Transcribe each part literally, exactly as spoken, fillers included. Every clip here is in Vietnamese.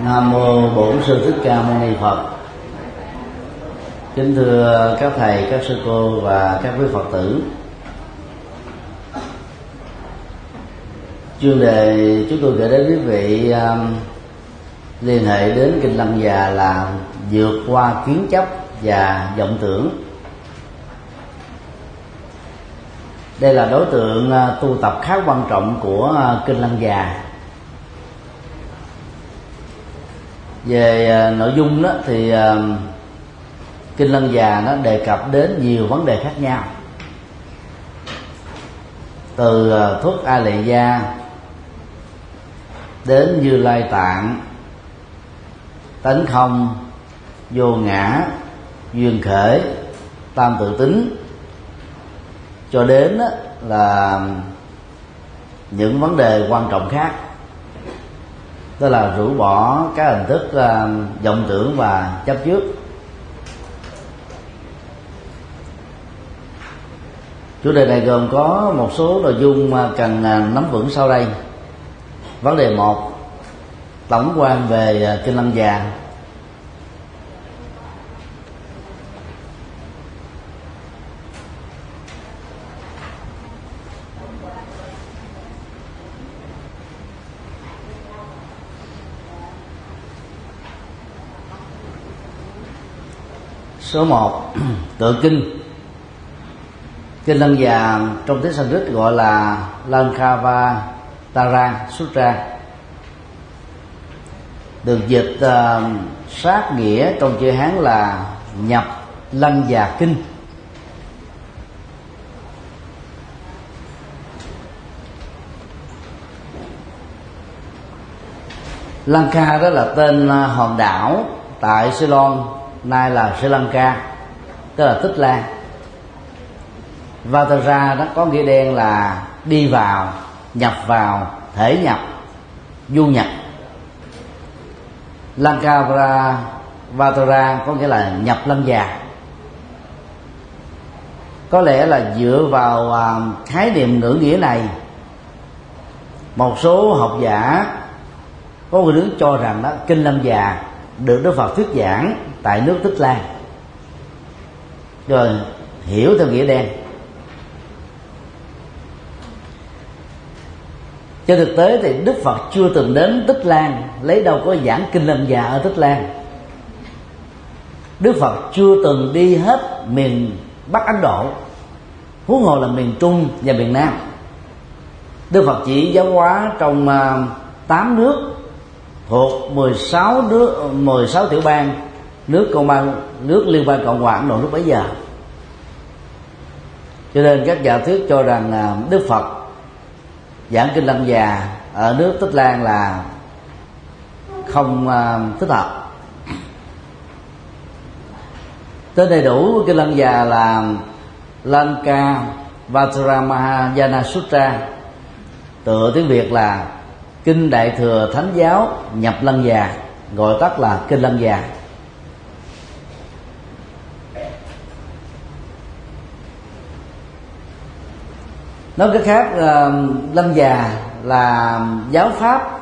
Nam mô Bổn Sư Thích Ca Mâu Ni Phật. Kính thưa các thầy, các sư cô và các quý Phật tử. Chuyên đề chúng tôi gửi đến quý vị um, liên hệ đến Kinh Lăng Già là vượt qua kiến chấp và vọng tưởng. Đây là đối tượng uh, tu tập khá quan trọng của uh, Kinh Lăng Già. Về uh, nội dung đó thì uh, Kinh Lăng Già nó đề cập đến nhiều vấn đề khác nhau, từ uh, thuốc A Lệ Gia đến Như Lai Tạng, tánh không, vô ngã, duyên khởi, tam tự tính, cho đến đó là những vấn đề quan trọng khác, đó là rũ bỏ các hình thức uh, vọng tưởng và chấp trước. Chủ đề này gồm có một số nội dung cần nắm vững sau đây. Vấn đề một, tổng quan về Kinh Lăng Già. Số một, tựa kinh. Kinh Lăng Già trong tiếng Sanskrit gọi là Lankavatara Sutra, được dịch uh, sát nghĩa trong chữ Hán là nhập Lăng Già kinh. Lanka đó là tên hòn đảo tại Ceylon, nay là Sri Lanka, tức là Tích Lan. Vatara đó có nghĩa đen là đi vào, nhập vào, thể nhập, du nhập. Lanka Vatara có nghĩa là nhập Lăng Già. Có lẽ là dựa vào uh, khái niệm ngữ nghĩa này, một số học giả có người đứng cho rằng đó Kinh Lăng Già được Đức Phật thuyết giảng tại nước Tích Lan, rồi hiểu theo nghĩa đen. Trên thực tế thì Đức Phật chưa từng đến Tích Lan, lấy đâu có giảng Kinh Lăng Già ở Tích Lan. Đức Phật chưa từng đi hết miền Bắc Ấn Độ, huống hồ là miền Trung và miền Nam. Đức Phật chỉ giáo hóa trong uh, tám nước thuộc mười sáu nước, mười sáu tiểu bang nước công bang nước Liên bang Cộng hòa Ấn Độ lúc bấy giờ. Cho nên các giả thuyết cho rằng uh, Đức Phật giảng Kinh Lăng Già ở nước Tích Lan là không uh, thích hợp. Tên đầy đủ của Kinh Lăng Già là Lankavatara Mahayana Sutra, tựa tiếng Việt là Kinh Đại Thừa Thánh Giáo nhập Lăng Già, gọi tắt là Kinh Lăng Già. Nói cách khác, Lăng Già là giáo pháp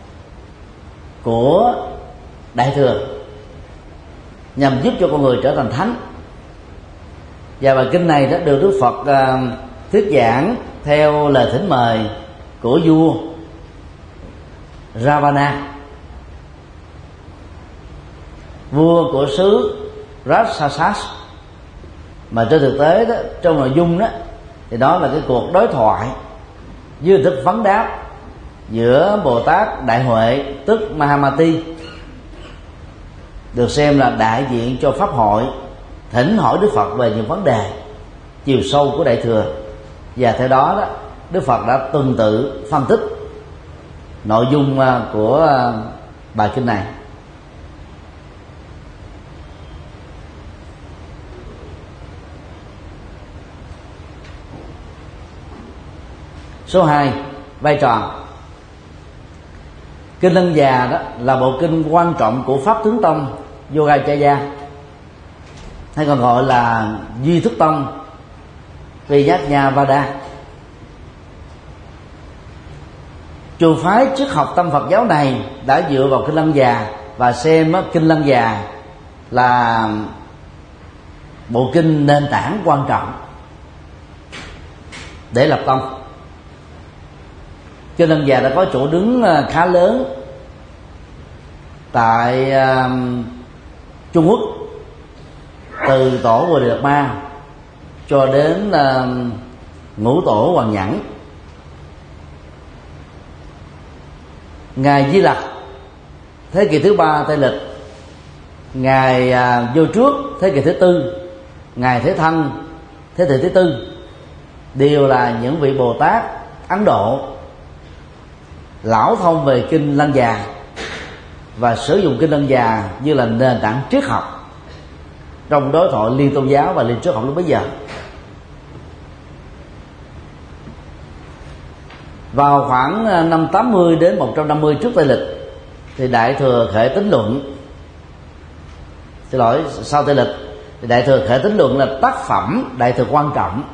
của Đại Thừa nhằm giúp cho con người trở thành thánh. Và bài kinh này đã được Đức Phật uh, thuyết giảng theo lời thỉnh mời của vua Ravana, vua của xứ Rakshasa. Mà trên thực tế đó, trong nội dung đó thì đó là cái cuộc đối thoại dưới hình thức vấn đáp giữa Bồ Tát Đại Huệ tức Mahamati, được xem là đại diện cho pháp hội, thỉnh hỏi Đức Phật về những vấn đề chiều sâu của Đại Thừa. Và theo đó đó Đức Phật đã tuần tự phân tích nội dung của bài kinh này. Số hai, vai trò. Kinh Lăng Già đó là bộ kinh quan trọng của Pháp Tướng Tông Yogacaya, hay còn gọi là Duy Thức Tông Vijnanavada. Trường phái triết học tâm Phật giáo này đã dựa vào Kinh Lăng Già và xem Kinh Lăng Già là bộ kinh nền tảng quan trọng để lập tông. Kinh Lăng Già đã có chỗ đứng khá lớn tại uh, Trung Quốc, từ tổ Bồ Đề Đạt Ma cho đến uh, ngũ tổ Hoàng Nhẫn. Ngài Di Lặc thế kỷ thứ ba Tây lịch, ngài uh, vô trước thế kỷ thứ tư, ngài Thế Thân thế kỷ thứ tư đều là những vị Bồ Tát Ấn Độ lão thông về Kinh Lăng Già và sử dụng Kinh Lăng Già như là nền tảng triết học trong đối thoại liên tôn giáo và liên triết học lúc bấy giờ. Vào khoảng năm tám mươi đến một trăm năm mươi trước Tây lịch thì Đại Thừa Khệ Tín Luận, xin lỗi sau Tây lịch thì Đại Thừa Khệ Tín Luận là tác phẩm Đại Thừa quan trọng,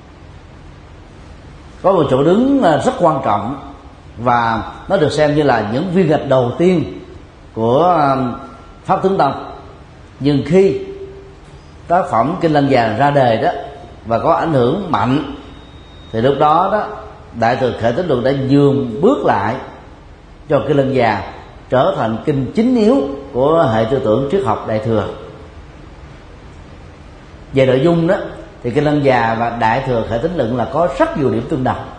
có một chỗ đứng rất quan trọng, và nó được xem như là những viên gạch đầu tiên của Pháp Tướng Tông. Nhưng khi tác phẩm Kinh Lăng Già ra đời đó và có ảnh hưởng mạnh thì lúc đó đó Đại Thừa Khệ Tín Luận đã nhường bước lại cho Kinh Lăng Già trở thành kinh chính yếu của hệ tư tưởng triết học Đại Thừa. Về nội dung đó thì Kinh Lăng Già và Đại Thừa Khệ Tín Luận là có rất nhiều điểm tương đồng.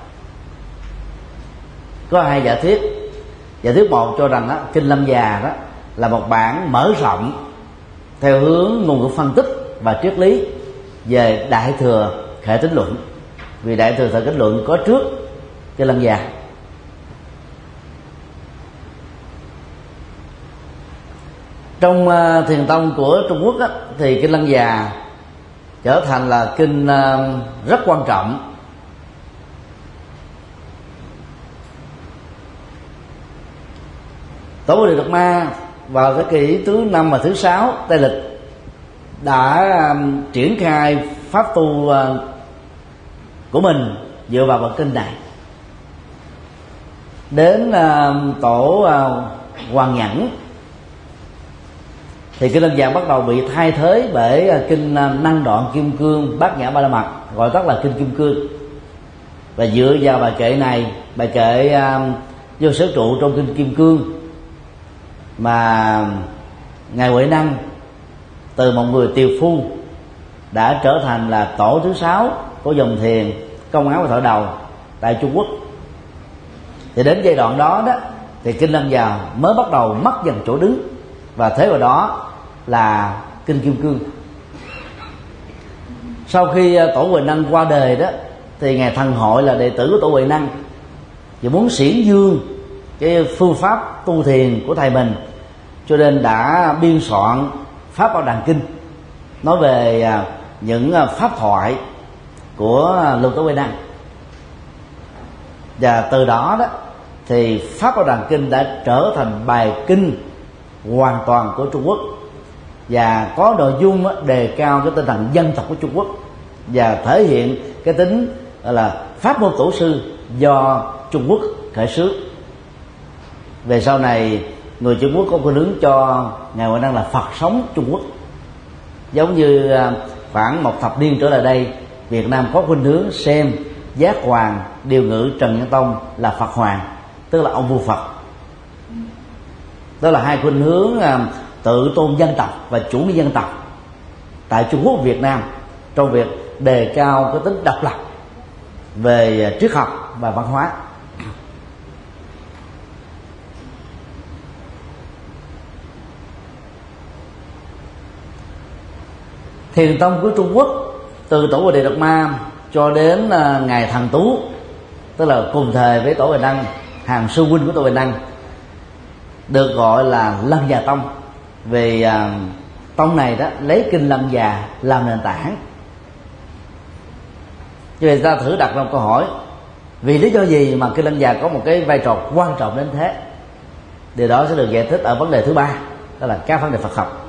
Có hai giả thuyết. Giả thuyết một cho rằng đó, Kinh Lăng Già đó là một bản mở rộng theo hướng ngôn ngữ phân tích và triết lý về Đại Thừa Khệ Tín Luận, vì Đại Thừa Khệ Tín Luận có trước Kinh Lăng Già. Trong uh, thiền tông của Trung Quốc đó, thì Kinh Lăng Già trở thành là kinh uh, rất quan trọng. Tổ Bồ Đề Đạt Ma vào thế kỷ thứ năm và thứ sáu Tây lịch đã um, triển khai pháp tu uh, của mình dựa vào bản kinh này. Đến uh, tổ uh, Hoàng Nhẫn thì Kinh Lăng Già bắt đầu bị thay thế bởi uh, kinh uh, Năng Đoạn Kim Cương Bát Nhã Ba La Mật, gọi tắt là kinh Kim Cương. Và dựa vào bài kệ này, bài kệ uh, vô sở trụ trong kinh Kim Cương, mà ngài Huệ Năng từ một người tiều phu đã trở thành là tổ thứ sáu của dòng thiền Công Áo và Thọ Đầu tại Trung Quốc. Thì đến giai đoạn đó đó thì Kinh Lăng Già mới bắt đầu mất dần chỗ đứng, và thế vào đó là kinh Kim Cương. Sau khi tổ Huệ Năng qua đời đó thì ngài Thần Hội là đệ tử của tổ Huệ Năng và muốn xiển dương cái phương pháp tu thiền của thầy mình, cho nên đã biên soạn Pháp Bảo Đàn Kinh, nói về những pháp thoại của Lục Tổ Huệ Năng. Và từ đó đó thì Pháp Bảo Đàn Kinh đã trở thành bài kinh hoàn toàn của Trung Quốc, và có nội dung đề cao cái tinh thần dân tộc của Trung Quốc và thể hiện cái tính là pháp môn tổ sư do Trung Quốc khởi xướng. Về sau này người Trung Quốc có khuynh hướng cho ngài Huệ Năng là Phật sống Trung Quốc, giống như khoảng một thập niên trở lại đây Việt Nam có khuynh hướng xem Giác Hoàng điều ngữ Trần Nhân Tông là Phật Hoàng, tức là ông vua Phật. Đó là hai khuynh hướng tự tôn dân tộc và chủ nghĩa dân tộc tại Trung Quốc và Việt Nam trong việc đề cao cái tính độc lập về triết học và văn hóa. Thiền tông của Trung Quốc từ tổ Bồ Đề Đạt Ma cho đến uh, ngài Thần Tú, tức là cùng thời với tổ Huệ Năng, hàng sư huynh của tổ Huệ Năng, được gọi là Lăng Già Tông, vì uh, tông này đó lấy kinh Lăng Già làm nền tảng. Cho nên ta thử đặt ra một câu hỏi: vì lý do gì mà kinh Lăng Già có một cái vai trò quan trọng đến thế? Điều đó sẽ được giải thích ở vấn đề thứ ba, đó là các vấn đề Phật học.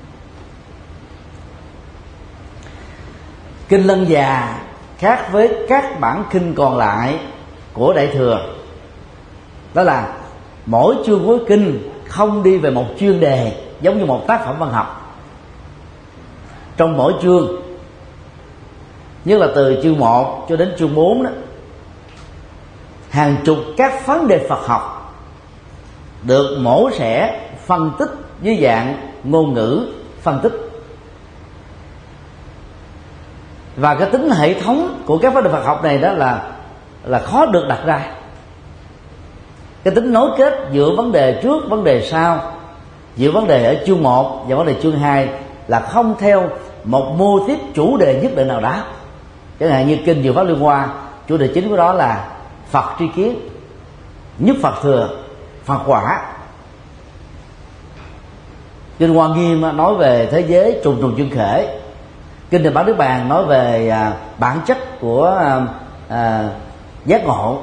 Kinh Lăng Già khác với các bản kinh còn lại của Đại Thừa đó là mỗi chương cuối kinh không đi về một chuyên đề giống như một tác phẩm văn học. Trong mỗi chương, nhất là từ chương một cho đến chương bốn đó, hàng chục các vấn đề Phật học được mổ xẻ phân tích dưới dạng ngôn ngữ phân tích. Và cái tính hệ thống của các vấn đề Phật học này đó là là khó được đặt ra. Cái tính nối kết giữa vấn đề trước, vấn đề sau, giữa vấn đề ở chương một và vấn đề chương hai là không theo một mô típ chủ đề nhất định nào đó. Chẳng hạn như kinh Diệu Pháp Liên Hoa, chủ đề chính của đó là Phật tri kiến, nhất Phật thừa, Phật quả. Kinh Hoa Nghiêm nói về thế giới trùng trùng duyên khởi. Kinh Địa Bản Niết Bàn nói về à, bản chất của à, à, giác ngộ.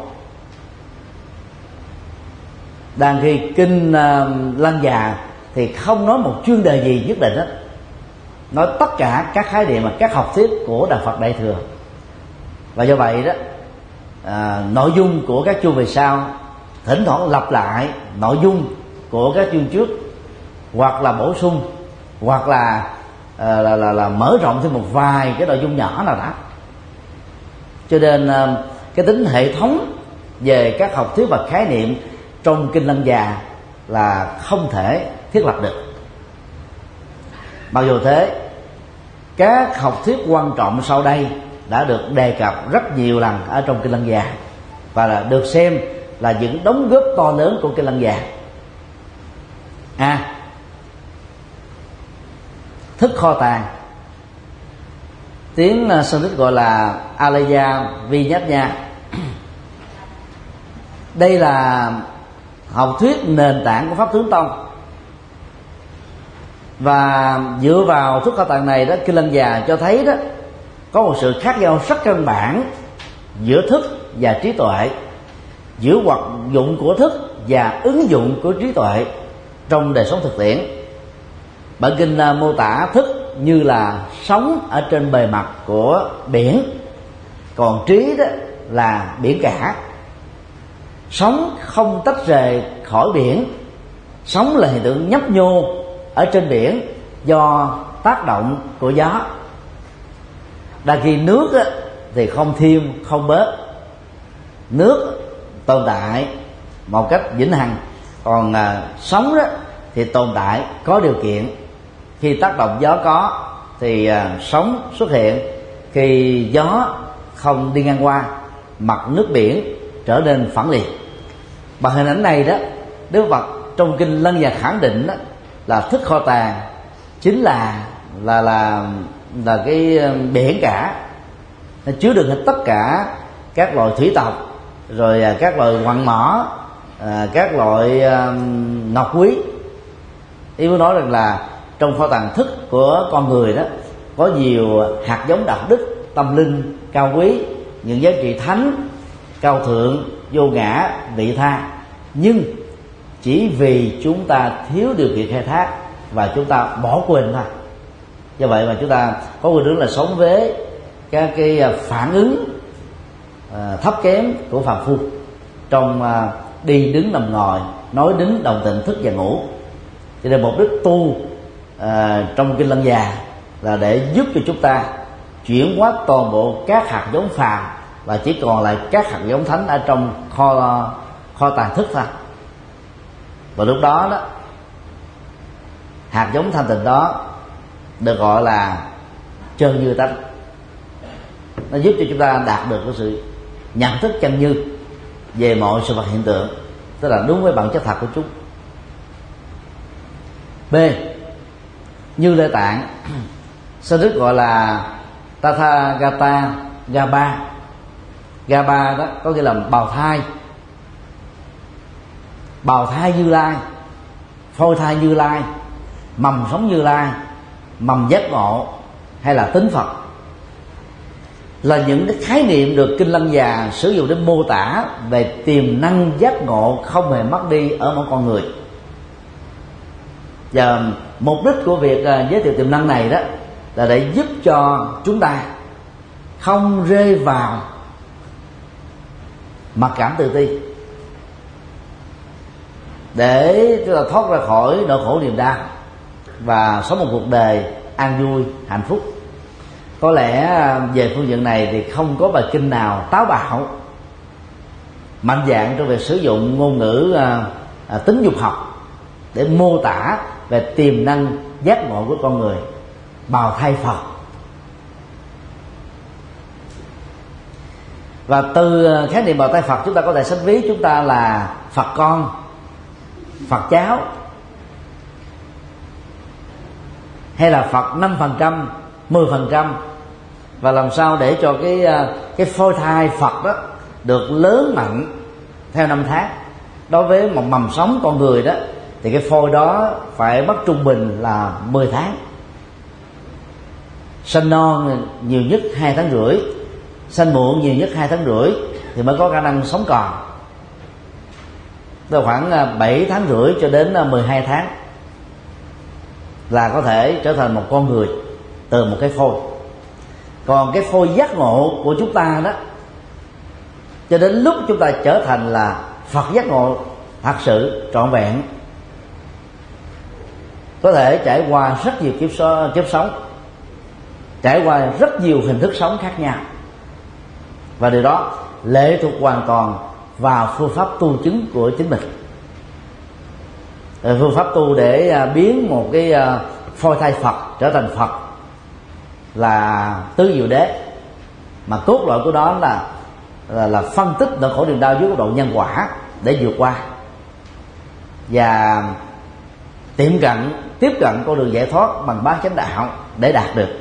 Đang khi kinh à, Lăng Già thì không nói một chuyên đề gì nhất định đó, nói tất cả các khái niệm và các học thuyết của Đạo Phật Đại Thừa. Và do vậy đó, à, nội dung của các chương về sau thỉnh thoảng lặp lại nội dung của các chương trước, hoặc là bổ sung, hoặc là à, là, là là mở rộng thêm một vài cái nội dung nhỏ nào đó. Cho nên à, cái tính hệ thống về các học thuyết và khái niệm trong kinh Lăng Già là không thể thiết lập được. Mặc dù thế, các học thuyết quan trọng sau đây đã được đề cập rất nhiều lần ở trong kinh Lăng Già và là được xem là những đóng góp to lớn của kinh Lăng Già. A. À, thức kho tàng, tiếng Sanskrit gọi là Alaya Vinyanya. Đây là học thuyết nền tảng của Pháp Tướng Tông, và dựa vào thức kho tàng này đó, kinh Lăng Già cho thấy đó có một sự khác nhau rất căn bản giữa thức và trí tuệ, giữa hoạt dụng của thức và ứng dụng của trí tuệ trong đời sống thực tiễn. Bản kinh uh, mô tả thức như là sóng ở trên bề mặt của biển, còn trí đó là biển cả. Sóng không tách rời khỏi biển, sóng là hiện tượng nhấp nhô ở trên biển do tác động của gió. Đa khi nước á, thì không thêm không bớt, nước tồn tại một cách vĩnh hằng, còn à, sóng đó thì tồn tại có điều kiện. Khi tác động gió có thì à, sóng xuất hiện, khi gió không đi ngang qua, mặt nước biển trở nên phẳng liệt. Bằng hình ảnh này đó, Đức Phật trong kinh Lăng Già khẳng định đó là thức kho tàng chính là là là là cái biển cả, nó chứa đựng hết tất cả các loại thủy tộc, rồi các loại quặng mỏ, các loại ngọc quý. Ý muốn nói rằng là trong kho tàng thức của con người đó có nhiều hạt giống đạo đức, tâm linh cao quý, những giá trị thánh, cao thượng, vô ngã, vị tha, nhưng chỉ vì chúng ta thiếu điều kiện khai thác và chúng ta bỏ quên thôi. Do vậy mà chúng ta có khuynh hướng là sống với các cái phản ứng à, thấp kém của phàm phu trong à, đi đứng nằm ngồi, nói đứng đồng tình, thức và ngủ. Cho nên mục đích tu à, trong kinh Lăng Già là để giúp cho chúng ta chuyển hóa toàn bộ các hạt giống phàm và chỉ còn lại các hạt giống thánh ở trong kho kho tàng thức thôi. Và lúc đó đó, hạt giống thanh tịnh đó được gọi là chân như tánh. Nó giúp cho chúng ta đạt được cái sự nhận thức chân như về mọi sự vật hiện tượng, tức là đúng với bản chất thật của chúng. B. Như Lê Tạng, Sanskrit gọi là Tathagata Gaba. Gaba đó có nghĩa là bào thai, bào thai Như Lai, phôi thai Như Lai, mầm sống Như Lai, mầm giác ngộ hay là tính Phật, là những cái khái niệm được kinh Lăng Già sử dụng để mô tả về tiềm năng giác ngộ không hề mất đi ở mỗi con người. Và mục đích của việc giới thiệu tiềm năng này đó là để giúp cho chúng ta không rơi vào mặc cảm tự ti. để chúng ta thoát ra khỏi nỗi khổ niềm đau và sống một cuộc đời an vui hạnh phúc. Có lẽ về phương diện này thì không có bài kinh nào táo bạo mạnh dạn trong việc sử dụng ngôn ngữ à, à, tính dục học để mô tả về tiềm năng giác ngộ của con người bào thai Phật. Và từ khái niệm bào thai Phật, chúng ta có thể sánh ví chúng ta là Phật con, Phật cháu, hay là Phật năm phần trăm, mười phần trăm, và làm sao để cho cái cái phôi thai Phật đó được lớn mạnh theo năm tháng. Đối với một mầm sống con người đó thì cái phôi đó phải mất trung bình là mười tháng. Sanh non nhiều nhất hai tháng rưỡi, sanh muộn nhiều nhất hai tháng rưỡi thì mới có khả năng sống còn. Từ khoảng bảy tháng rưỡi cho đến mười hai tháng là có thể trở thành một con người từ một cái phôi. Còn cái phôi giác ngộ của chúng ta đó, cho đến lúc chúng ta trở thành là Phật giác ngộ thật sự trọn vẹn, có thể trải qua rất nhiều kiếp, so, kiếp sống, trải qua rất nhiều hình thức sống khác nhau. Và điều đó lệ thuộc hoàn toàn vào phương pháp tu chứng của chính mình. Phương pháp tu để biến một cái phôi thai Phật trở thành Phật là tứ diệu đế, mà cốt lõi của đó là là, là phân tích nỗi khổ niềm đau dưới góc độ nhân quả để vượt qua và tiệm cận tiếp cận con đường giải thoát bằng bát chánh đạo để đạt được.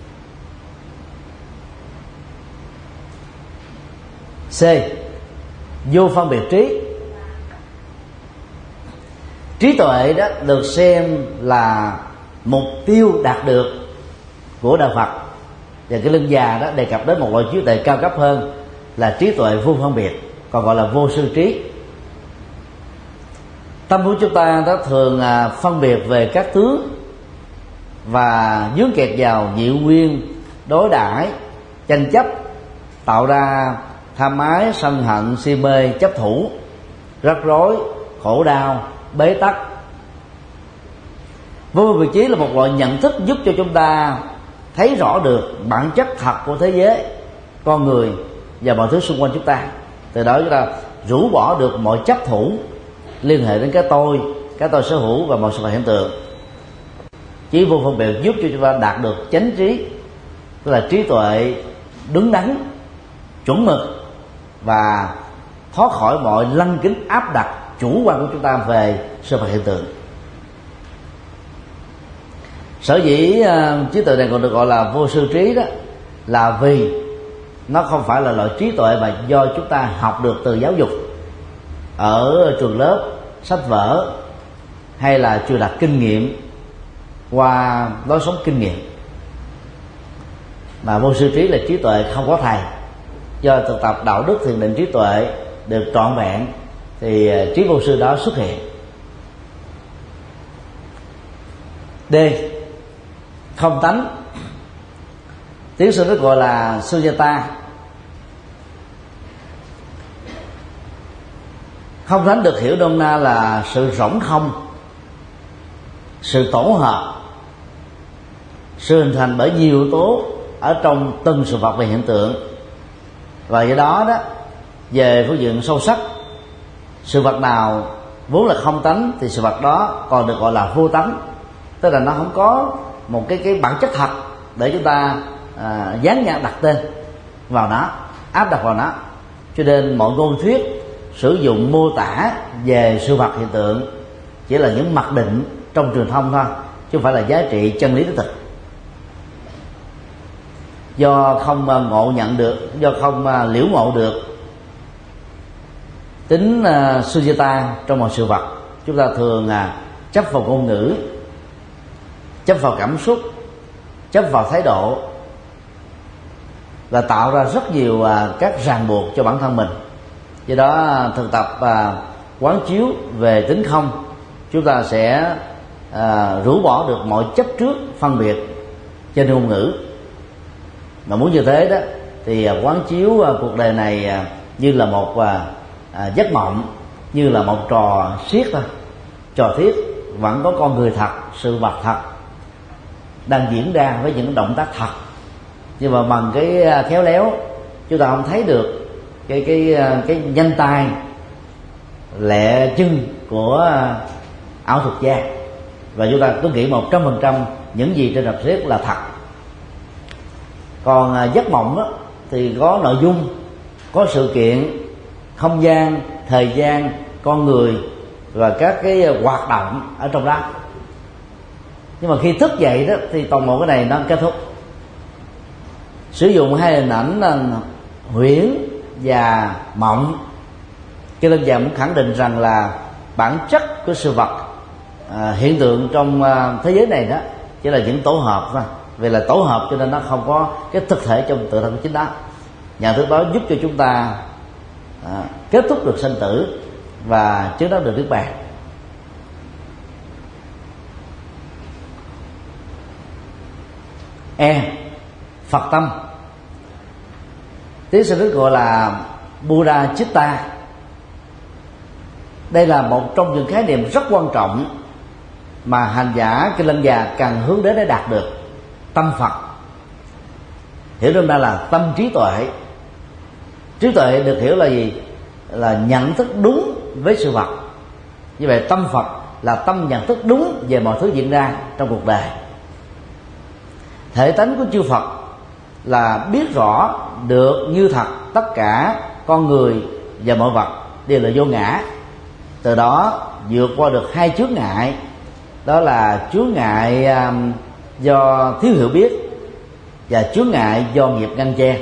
C. Vô phân biệt trí. Trí tuệ đó được xem là mục tiêu đạt được của đạo Phật, và cái lưng già đó đề cập đến một loại trí tuệ cao cấp hơn là trí tuệ vô phân biệt, còn gọi là vô sư trí. Tâm của chúng ta đó thường à, phân biệt về các tướng và dướng kẹt vào nhị nguyên, đối đãi, tranh chấp, tạo ra tham ái, sân hận, si mê, chấp thủ, rắc rối, khổ đau, bế tắc. Vô vị trí là một loại nhận thức giúp cho chúng ta thấy rõ được bản chất thật của thế giới, con người và mọi thứ xung quanh chúng ta. Từ đó chúng ta rũ bỏ được mọi chấp thủ liên hệ đến cái tôi, cái tôi sở hữu và mọi sự vật hiện tượng. Trí vô phân biệt giúp cho chúng ta đạt được chánh trí, tức là trí tuệ đứng đắn, chuẩn mực và thoát khỏi mọi lăng kính áp đặt chủ quan của chúng ta về sự vật hiện tượng. Sở dĩ uh, trí tuệ này còn được gọi là vô sư trí đó là vì nó không phải là loại trí tuệ mà do chúng ta học được từ giáo dục ở trường lớp, sách vở, hay là truyền đạt kinh nghiệm qua lối sống kinh nghiệm. Mà vô sư trí là trí tuệ không có thầy, do thực tập đạo đức thiền định trí tuệ được trọn vẹn thì trí vô sư đó xuất hiện. D. Không tánh. Tiếng Sơn nó gọi là Sunyata. Không tánh được hiểu nôm na là sự rỗng không, sự tổ hợp, sự hình thành bởi nhiều yếu tố ở trong từng sự vật và hiện tượng. Và do đó đó, về phương diện sâu sắc, sự vật nào vốn là không tánh thì sự vật đó còn được gọi là vô tánh, tức là nó không có một cái cái bản chất thật để chúng ta à, dán nhãn đặt tên vào nó, áp đặt vào nó. Cho nên mọi ngôn thuyết sử dụng mô tả về sự vật hiện tượng chỉ là những mặc định trong truyền thông thôi, chứ không phải là giá trị chân lý đích thực. Do không ngộ nhận được, do không liễu ngộ được tính uh, Sunyata trong mọi sự vật, chúng ta thường uh, chấp vào ngôn ngữ, chấp vào cảm xúc, chấp vào thái độ, và tạo ra rất nhiều uh, các ràng buộc cho bản thân mình. Do đó uh, thực tập uh, quán chiếu về tính không, chúng ta sẽ uh, rũ bỏ được mọi chấp trước phân biệt trên ngôn ngữ. Mà muốn như thế đó thì uh, quán chiếu uh, cuộc đời này uh, như là một uh, uh, giấc mộng, như là một trò siết thôi, trò thiết vẫn có con người thật, sự vật thật đang diễn ra với những động tác thật, nhưng mà bằng cái khéo léo chúng ta không thấy được cái cái cái nhanh tay lẹ chân của ảo thuật gia, và chúng ta cứ nghĩ một trăm phần trăm những gì trên rạp xiếc là thật. Còn giấc mộng đó, thì có nội dung, có sự kiện, không gian, thời gian, con người và các cái hoạt động ở trong đó. Nhưng mà khi thức dậy đó thì toàn bộ cái này nó kết thúc. Sử dụng hai hình ảnh huyễn và mộng, cho nên giờ muốn khẳng định rằng là bản chất của sự vật, à, hiện tượng trong à, thế giới này đó chỉ là những tổ hợp thôi. Vì là tổ hợp cho nên nó không có cái thực thể trong tự thân của chính đó. Nhận thức đó giúp cho chúng ta à, kết thúc được sanh tử và chứng đắc được niết bàn. E. Phật tâm. Tiếng Sanskrit gọi là Buddha Chitta. Đây là một trong những khái niệm rất quan trọng mà hành giả Kinh Lăng Già cần hướng đến để đạt được. Tâm Phật, hiểu nôm na là tâm trí tuệ. Trí tuệ được hiểu là gì? Là nhận thức đúng với sự vật. Như vậy tâm Phật là tâm nhận thức đúng về mọi thứ diễn ra trong cuộc đời. Thể tánh của chư Phật là biết rõ được như thật tất cả con người và mọi vật đều là vô ngã, từ đó vượt qua được hai chướng ngại, đó là chướng ngại um, do thiếu hiểu biết và chướng ngại do nghiệp ngăn che.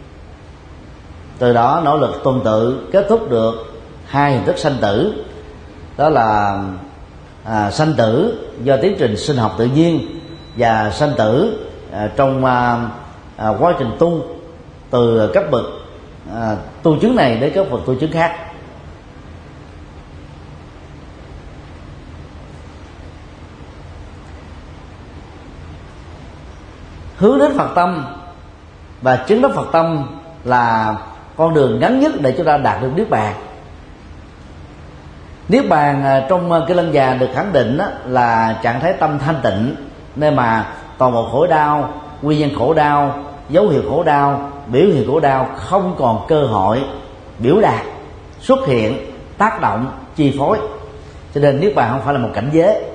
Từ đó nỗ lực tuần tự kết thúc được hai hình thức sanh tử, đó là à, sanh tử do tiến trình sinh học tự nhiên và sanh tử à, trong à, à, quá trình tu từ cấp bậc à, tu chứng này đến cấp bậc tu chứng khác. Hướng đến Phật tâm và chứng đắc Phật tâm là con đường ngắn nhất để chúng ta đạt được niết bàn. Niết bàn trong Kinh Lăng Già được khẳng định là trạng thái tâm thanh tịnh, nơi mà toàn bộ khổ đau, nguyên nhân khổ đau, dấu hiệu khổ đau, biểu hiện khổ đau không còn cơ hội biểu đạt, xuất hiện, tác động, chi phối. Cho nên niết bàn không phải là một cảnh giới.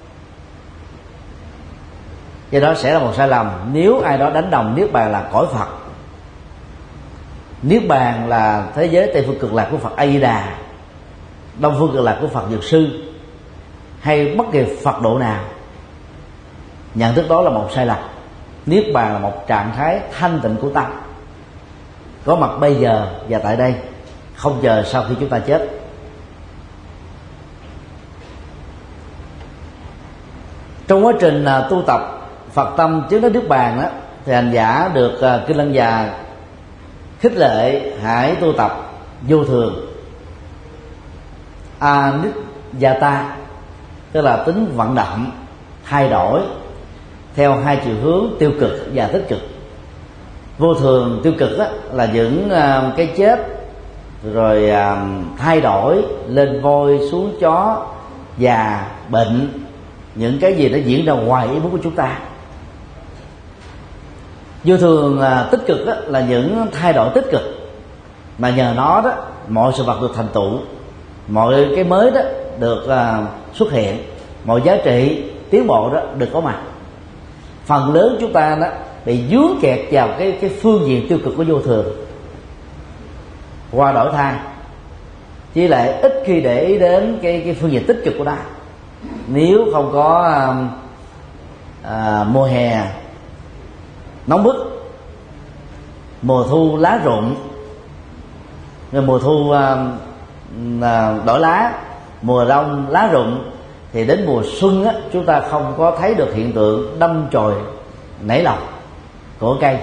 Do đó sẽ là một sai lầm nếu ai đó đánh đồng niết bàn là cõi Phật. Niết bàn là thế giới Tây phương cực lạc của Phật A Di Đà, Đông phương cực lạc của Phật Dược Sư, hay bất kỳ Phật độ nào. Nhận thức đó là một sai lầm. Niết bàn là một trạng thái thanh tịnh của tâm, có mặt bây giờ và tại đây, không chờ sau khi chúng ta chết. Trong quá trình tu tập Phật tâm chứng đắc niết bàn đó, thì hành giả được uh, Kinh Lăng Già khích lệ hãy tu tập vô thường Anicca, tức là tính vận động thay đổi theo hai chiều hướng tiêu cực và tích cực. Vô thường tiêu cực đó, là những uh, cái chết rồi uh, thay đổi lên voi xuống chó, già bệnh, những cái gì nó diễn ra ngoài ý muốn của chúng ta. Vô thường à, tích cực đó là những thay đổi tích cực mà nhờ nó đó mọi sự vật được thành tựu, mọi cái mới đó được à, xuất hiện, mọi giá trị tiến bộ đó được có mặt. Phần lớn chúng ta đó bị dướng kẹt vào cái cái phương diện tiêu cực của vô thường, qua đổi thay, chỉ lại ít khi để ý đến cái cái phương diện tích cực của nó. Nếu không có à, à, mùa hè nóng bức, mùa thu lá rụng, rồi mùa thu à, à, đổi lá, mùa đông lá rụng, thì đến mùa xuân á, chúng ta không có thấy được hiện tượng đâm chồi nảy lọc của cây.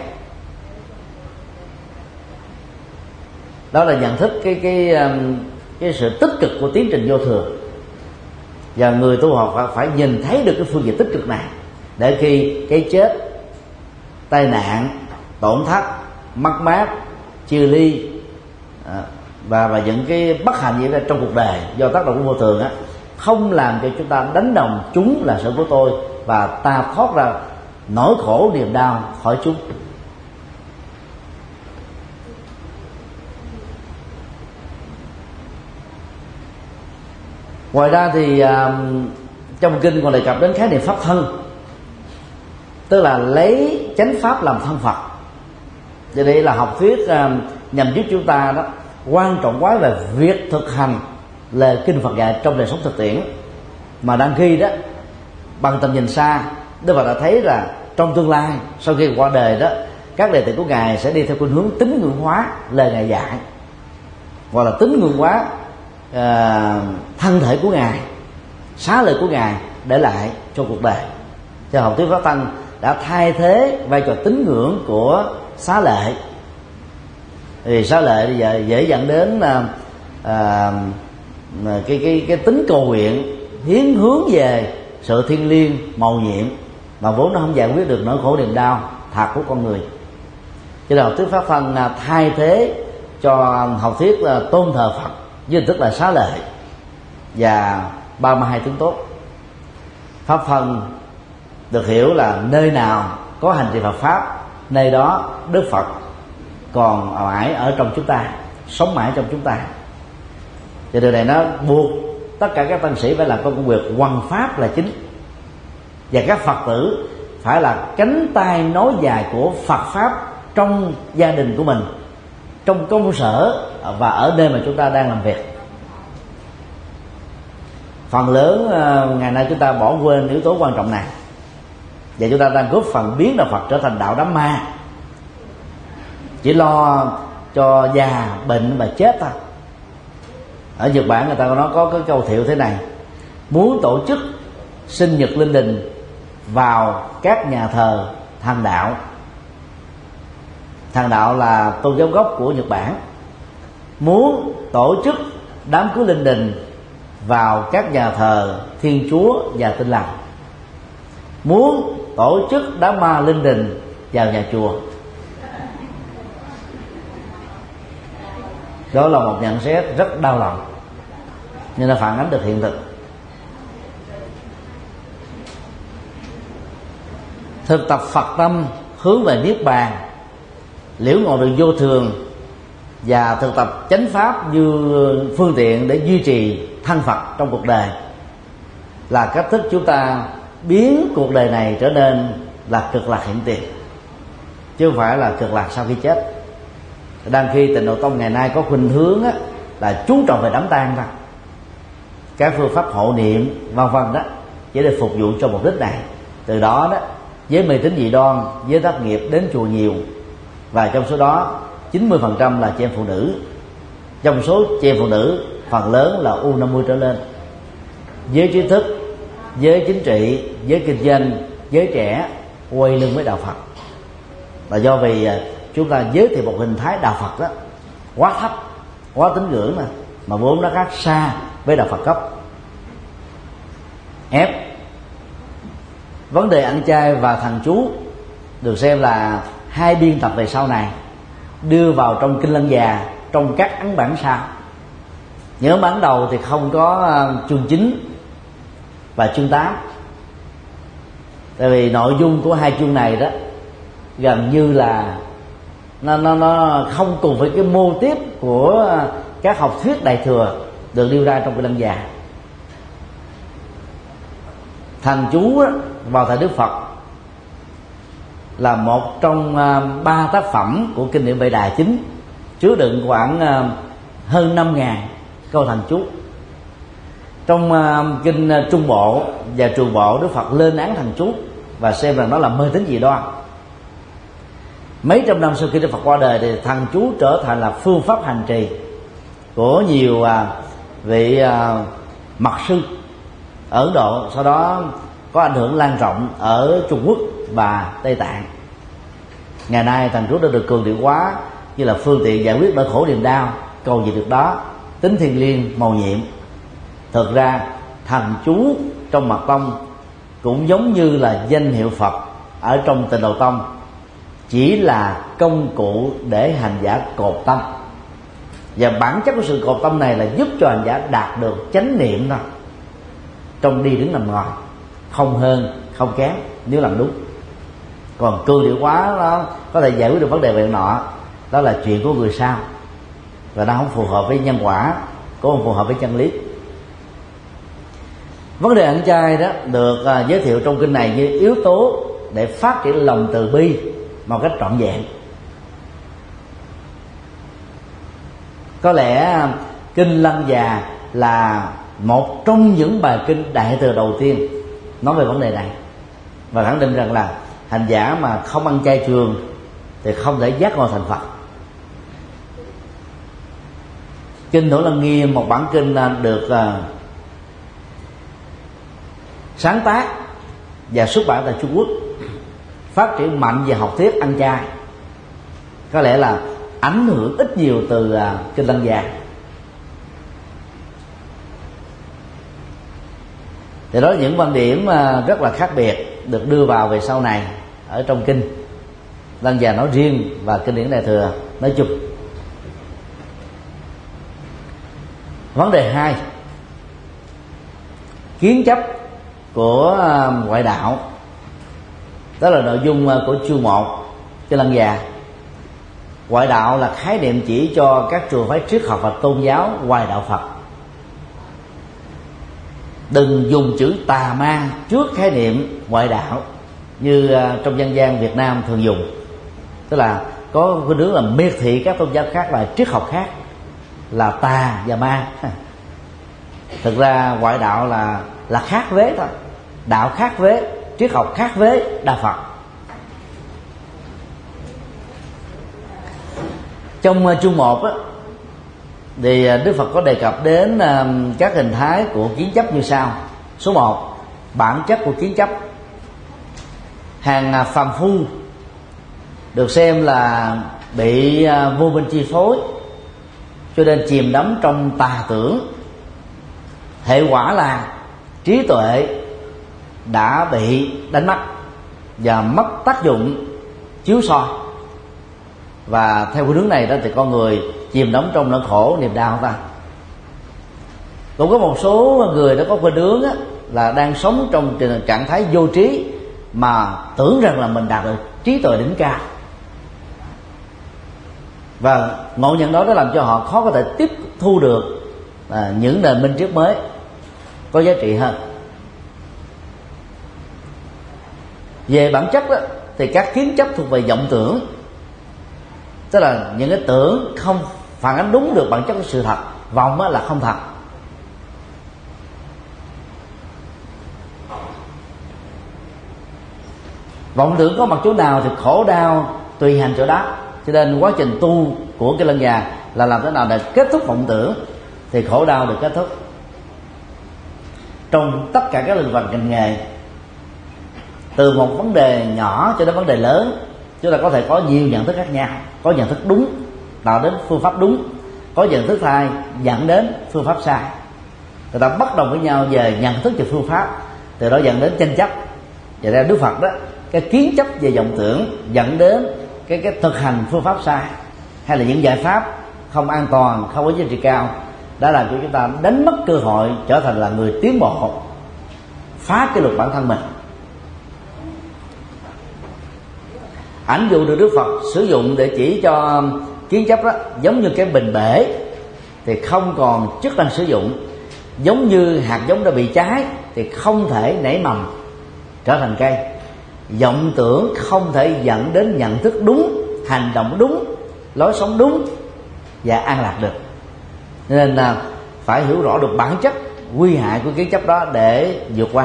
Đó là nhận thức cái cái cái sự tích cực của tiến trình vô thường, và người tu học phải nhìn thấy được cái phương diện tích cực này, để khi cái chết, tai nạn, tổn thất, mất mát, chia ly à, và và những cái bất hạnh diễn ra trong cuộc đời do tác động của vô thường á, không làm cho chúng ta đánh đồng chúng là sự của tôi và ta thoát ra nỗi khổ niềm đau khỏi chúng. Ngoài ra thì uh, trong kinh còn đề cập đến khái niệm pháp thân, tức là lấy chánh pháp làm thân Phật. Cho đây là học thuyết uh, nhằm giúp chúng ta đó quan trọng quá về việc thực hành lời kinh Phật dạy trong đời sống thực tiễn, mà đang khi đó bằng tầm nhìn xa, Đức Phật đã thấy là trong tương lai sau khi qua đời đó, các đệ tử của Ngài sẽ đi theo khuynh hướng tín ngưỡng hóa lời Ngài dạy, hoặc là tín ngưỡng hóa uh, thân thể của Ngài, xá lợi của Ngài để lại cho cuộc đời. Cho học thuyết pháp thân đã thay thế vai trò tín ngưỡng của xá lợi. Thì xá lợi bây giờ dễ dẫn đến uh, uh, cái cái cái tính cầu nguyện hiến hướng về sự thiêng liêng mầu nhiệm, mà vốn nó không giải quyết được nỗi khổ niềm đau thật của con người. Cho nên học thuyết pháp thân uh, thay thế cho học thuyết uh, tôn thờ Phật với hình thức là xá lợi và ba mươi hai tướng tốt. Pháp thân được hiểu là nơi nào có hành trì Phật pháp, nơi đó Đức Phật còn mãi ở trong chúng ta, sống mãi trong chúng ta. Và điều này nó buộc tất cả các tăng sĩ phải làm công việc hoằng pháp là chính, và các Phật tử phải là cánh tay nối dài của Phật pháp trong gia đình của mình, trong công sở và ở nơi mà chúng ta đang làm việc. Phần lớn uh, ngày nay chúng ta bỏ quên yếu tố quan trọng này, và chúng ta đang góp phần biến đạo Phật trở thành đạo đám ma, chỉ lo cho già, bệnh và chết thôi. Ở Nhật Bản người ta có nói có cái câu thiệu thế này: muốn tổ chức sinh nhật linh đình vào các nhà thờ thần đạo. Thần đạo là tôn giáo gốc của Nhật Bản. Muốn tổ chức đám cưới linh đình vào các nhà thờ Thiên Chúa và Tin Lành. Muốn tổ chức đám ma linh đình vào nhà chùa. Đó là một nhận xét rất đau lòng, nhưng nó phản ánh được hiện thực. Thực tập Phật tâm hướng về Niết Bàn, liễu ngộ đường vô thường, và thực tập chánh pháp như phương tiện để duy trì thân Phật trong cuộc đời là cách thức chúng ta biến cuộc đời này trở nên là cực lạc hiện tiền, chứ không phải là cực lạc sau khi chết. Đang khi Tịnh Độ Tông ngày nay có khuynh hướng á, là chú trọng về đám tang thôi, các phương pháp hộ niệm vân vân đó chỉ để phục vụ cho mục đích này. Từ đó đó với mê tín dị đoan, với tác nghiệp đến chùa nhiều, và trong số đó chín mươi phần trăm là chị em phụ nữ. Trong số chị em phụ nữ phần lớn là u năm mươi trở lên. Giới trí thức, giới chính trị, giới kinh doanh, giới trẻ quay lưng với đạo Phật là do vì chúng ta giới thiệu một hình thái đạo Phật đó quá thấp, quá tín ngưỡng mà, mà vốn nó khác xa với đạo Phật gốc. F. Vấn đề ăn chay và thần chú được xem là hai biên tập về sau này đưa vào trong Kinh Lăng Già trong các ấn bản sau. Những ấn bản đầu thì không có chương chín và chương tám, tại vì nội dung của hai chương này đó gần như là nó, nó, nó không cùng với cái mô tiếp của các học thuyết Đại Thừa được nêu ra trong Kinh Lăng Già. Thần chú vào thời Đức Phật là một trong ba tác phẩm của kinh điển Vệ Đà chính, chứa đựng khoảng hơn năm ngàn câu thần chú. Trong kinh Trung Bộ và Trường Bộ, Đức Phật lên án thần chú và xem rằng nó là mê tín dị đoan. Mấy trăm năm sau khi Đức Phật qua đời thì thần chú trở thành là phương pháp hành trì của nhiều vị mật sư ở Ấn Độ, sau đó có ảnh hưởng lan rộng ở Trung Quốc và Tây Tạng. Ngày nay thần chú đã được cường điệu hóa như là phương tiện giải quyết nỗi khổ niềm đau, cầu gì được đó, tính thiêng liêng mầu nhiệm. Thực ra thần chú trong Mật Tông cũng giống như là danh hiệu Phật ở trong Tịnh Độ Tông, chỉ là công cụ để hành giả cột tâm, và bản chất của sự cột tâm này là giúp cho hành giả đạt được chánh niệm thôi. trong đi đứng nằm ngồi, không hơn không kém nếu làm đúng. Còn cương điệu quá nó có thể giải quyết được vấn đề về nọ, đó là chuyện của người sau, và nó không phù hợp với nhân quả, cũng không phù hợp với chân lý. Vấn đề ăn chay đó được uh, giới thiệu trong kinh này như yếu tố để phát triển lòng từ bi một cách trọn vẹn. Có lẽ kinh Lăng Già là một trong những bài kinh đại thừa đầu tiên nói về vấn đề này, và khẳng định rằng là hành giả mà không ăn chay trường thì không thể giác ngộ thành Phật. Kinh Thủ Lăng Nghiêm, một bản kinh được uh, sáng tác và xuất bản tại Trung Quốc, phát triển mạnh về học thuyết ăn chay, có lẽ là ảnh hưởng ít nhiều từ uh, kinh Lăng Già. Thì đó là những quan điểm uh, rất là khác biệt được đưa vào về sau này ở trong kinh Lăng Già nói riêng và kinh điển Đại Thừa nói chung. Vấn đề hai, kiến chấp của uh, ngoại đạo. Đó là nội dung uh, của chương một kinh Lăng Già. Ngoại đạo là khái niệm chỉ cho các trường phái triết học và tôn giáo ngoài đạo Phật. Đừng dùng chữ tà ma trước khái niệm ngoại đạo như uh, trong dân gian Việt Nam thường dùng, tức là có cái hướng là miệt thị các tôn giáo khác và triết học khác là tà và ma. Thực ra ngoại đạo là là khác vế thôi, đạo khác vế, triết học khác vế đạo Phật. Trong uh, chương một á, thì Đức Phật có đề cập đến uh, các hình thái của kiến chấp như sau. Số một, bản chất của kiến chấp. Hàng uh, phàm phu được xem là bị uh, vô minh chi phối, cho nên chìm đắm trong tà tưởng. Hệ quả là trí tuệ đã bị đánh mất và mất tác dụng chiếu soi, và theo cái hướng này đó thì con người chìm đắm trong nỗi khổ niềm đau ta. Cũng có một số người đã có khuynh hướng á, là đang sống trong trạng thái vô trí mà tưởng rằng là mình đạt được trí tuệ đỉnh cao, và ngộ nhận đó đã làm cho họ khó có thể tiếp thu được à, những nền minh triết mới có giá trị hơn. Về bản chất đó, thì các kiến chấp thuộc về vọng tưởng, tức là những cái tưởng không phản ánh đúng được bản chất của sự thật. Vọng là không thật. Vọng tưởng có mặt chỗ nào thì khổ đau tùy hành chỗ đó. Cho nên quá trình tu của cái Lăng Già là làm thế nào để kết thúc vọng tưởng thì khổ đau được kết thúc. Trong tất cả các lĩnh vực ngành nghề, từ một vấn đề nhỏ cho đến vấn đề lớn, chúng ta có thể có nhiều nhận thức khác nhau. Có nhận thức đúng tạo đến phương pháp đúng, có nhận thức sai dẫn đến phương pháp sai. Người ta bất đồng với nhau về nhận thức và phương pháp, từ đó dẫn đến tranh chấp. Và ra Đức Phật đó, cái kiến chấp về vọng tưởng dẫn đến cái cái thực hành phương pháp sai, hay là những giải pháp không an toàn, không có giá trị cao, đã làm cho chúng ta đánh mất cơ hội trở thành là người tiến bộ, phá cái luật bản thân mình. Ảnh dụ được Đức Phật sử dụng để chỉ cho kiến chấp đó giống như cái bình bể thì không còn chức năng sử dụng, giống như hạt giống đã bị cháy thì không thể nảy mầm trở thành cây. Vọng tưởng không thể dẫn đến nhận thức đúng, hành động đúng, lối sống đúng và an lạc được. Nên là phải hiểu rõ được bản chất nguy hại của kiến chấp đó để vượt qua.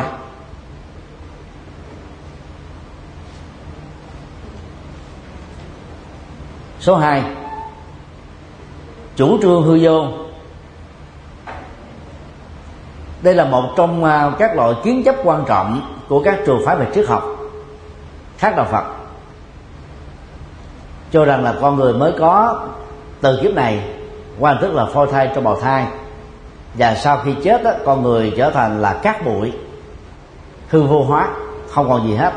Số hai, chủ trương hư vô. Đây là một trong các loại kiến chấp quan trọng của các trường phái về triết học khác đạo Phật, cho rằng là con người mới có từ kiếp này qua hình thức là phôi thai trong bào thai, và sau khi chết đó, con người trở thành là cát bụi, hư vô hóa, không còn gì hết.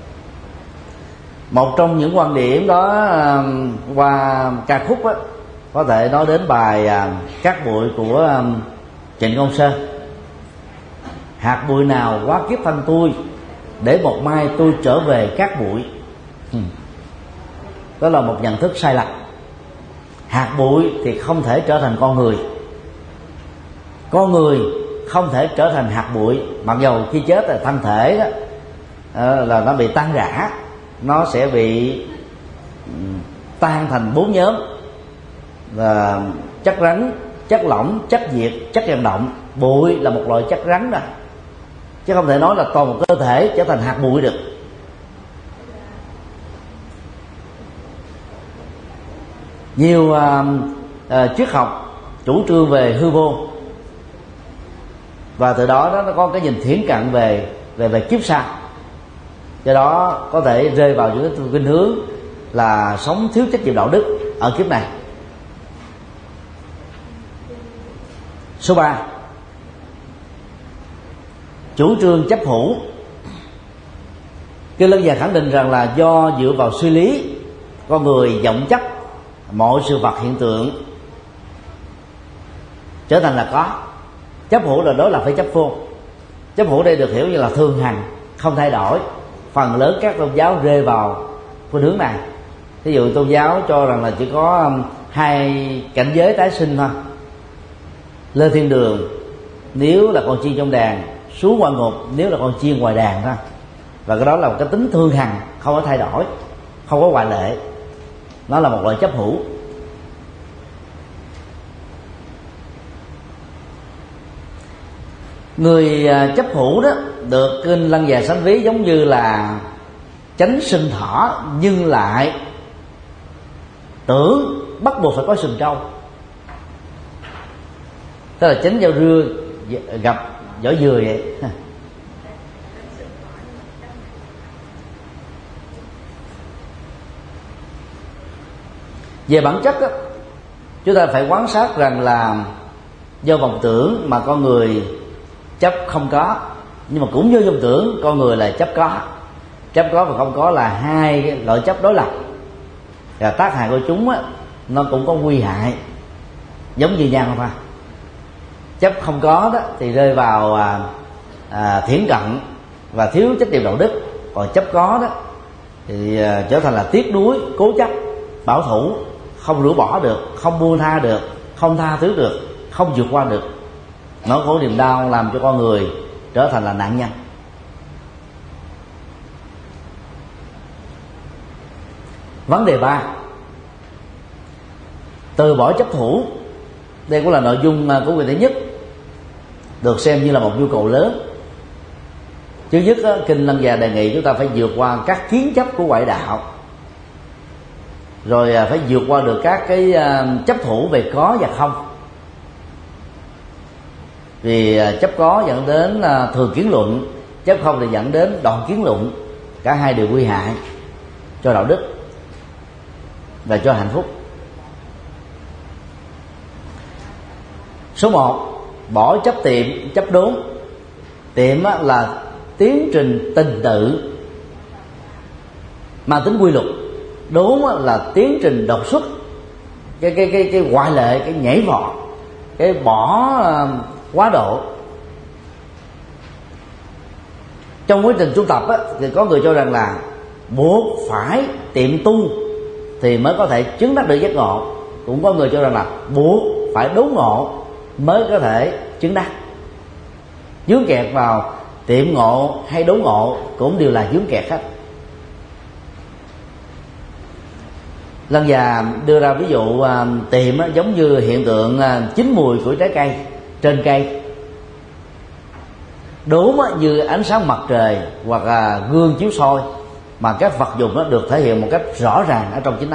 Một trong những quan điểm đó qua ca khúc đó, có thể nói đến bài à, Cát bụi của à, Trịnh Công Sơn. Hạt bụi nào quá kiếp thân tôi, để một mai tôi trở về cát bụi. ừ. Đó là một nhận thức sai lầm. Hạt bụi thì không thể trở thành con người, con người không thể trở thành hạt bụi. Mặc dầu khi chết là thân thể đó là nó bị tan rã, nó sẽ bị tan thành bốn nhóm là chất rắn, chất lỏng, chất diệt, chất vận động. Bụi là một loại chất rắn đó, chứ không thể nói là toàn một cơ thể trở thành hạt bụi được. Nhiều uh, uh, triết học chủ trương về hư vô, và từ đó, đó nó có cái nhìn thiển cận về về về kiếp sau. Do đó có thể rơi vào những cái khuynh hướng là sống thiếu trách nhiệm đạo đức ở kiếp này. Số ba, chủ trương chấp hữu. Kinh Lân Già khẳng định rằng là do dựa vào suy lý, con người vọng chấp mọi sự vật hiện tượng trở thành là có. Chấp hữu là đó là phải chấp vô. Chấp hữu đây được hiểu như là thường hành, không thay đổi. Phần lớn các tôn giáo rơi vào khuynh hướng này. Ví dụ tôn giáo cho rằng là chỉ có hai cảnh giới tái sinh thôi: lên thiên đường nếu là con chiên trong đàn, xuống ngoại ngục nếu là con chiên ngoài đàn thôi. Và cái đó là một cái tính thường hằng, không có thay đổi, không có ngoại lệ. Nó là một loại chấp hữu. Người chấp hữu đó được Kinh Lăng Già sánh ví giống như là chánh sinh thỏ, nhưng lại tưởng bắt buộc phải có sừng trâu. Tức là chánh giao rưa gặp vỏ dừa vậy. Về bản chất đó, chúng ta phải quan sát rằng là do vọng tưởng mà con người chấp không có, nhưng mà cũng do vọng tưởng con người là chấp có. Chấp có và không có là hai loại chấp đối lập, và tác hại của chúng á, nó cũng có nguy hại giống như nhau thôi. Chấp không có đó thì rơi vào à, à, thiển cận và thiếu trách nhiệm đạo đức. Còn chấp có đó thì à, trở thành là tiếc nuối, cố chấp, bảo thủ, không rũ bỏ được, không buông tha được, không tha thứ được, không vượt qua được. Nỗi khổ niềm đau làm cho con người trở thành là nạn nhân. Vấn đề ba, từ bỏ chấp thủ. Đây cũng là nội dung của quyền thứ nhất, được xem như là một nhu cầu lớn. Thứ nhất, Kinh Lăng Già đề nghị chúng ta phải vượt qua các kiến chấp của ngoại đạo, rồi phải vượt qua được các cái chấp thủ về có và không. Vì chấp có dẫn đến thường kiến luận, chấp không thì dẫn đến đoạn kiến luận. Cả hai đều nguy hại cho đạo đức và cho hạnh phúc. Số một, bỏ chấp tiệm, chấp đốn. Tiệm là tiến trình tình tự mang tính quy luật, đốn là tiến trình đột xuất, cái cái cái cái ngoại lệ, cái nhảy vọt, cái bỏ quá độ. Trong quá trình tu tập á, thì có người cho rằng là buộc phải tiệm tu thì mới có thể chứng đắc được giác ngộ. Cũng có người cho rằng là buộc phải đốn ngộ mới có thể chứng đắc. Dướng kẹt vào tiệm ngộ hay đốn ngộ cũng đều là dướng kẹt hết. Lăng Già đưa ra ví dụ uh, tiệm á, giống như hiện tượng uh, chín mùi của trái cây trên cây. Đốn á, như ánh sáng mặt trời hoặc là gương chiếu soi, mà các vật dụng nó được thể hiện một cách rõ ràng ở trong chính nó.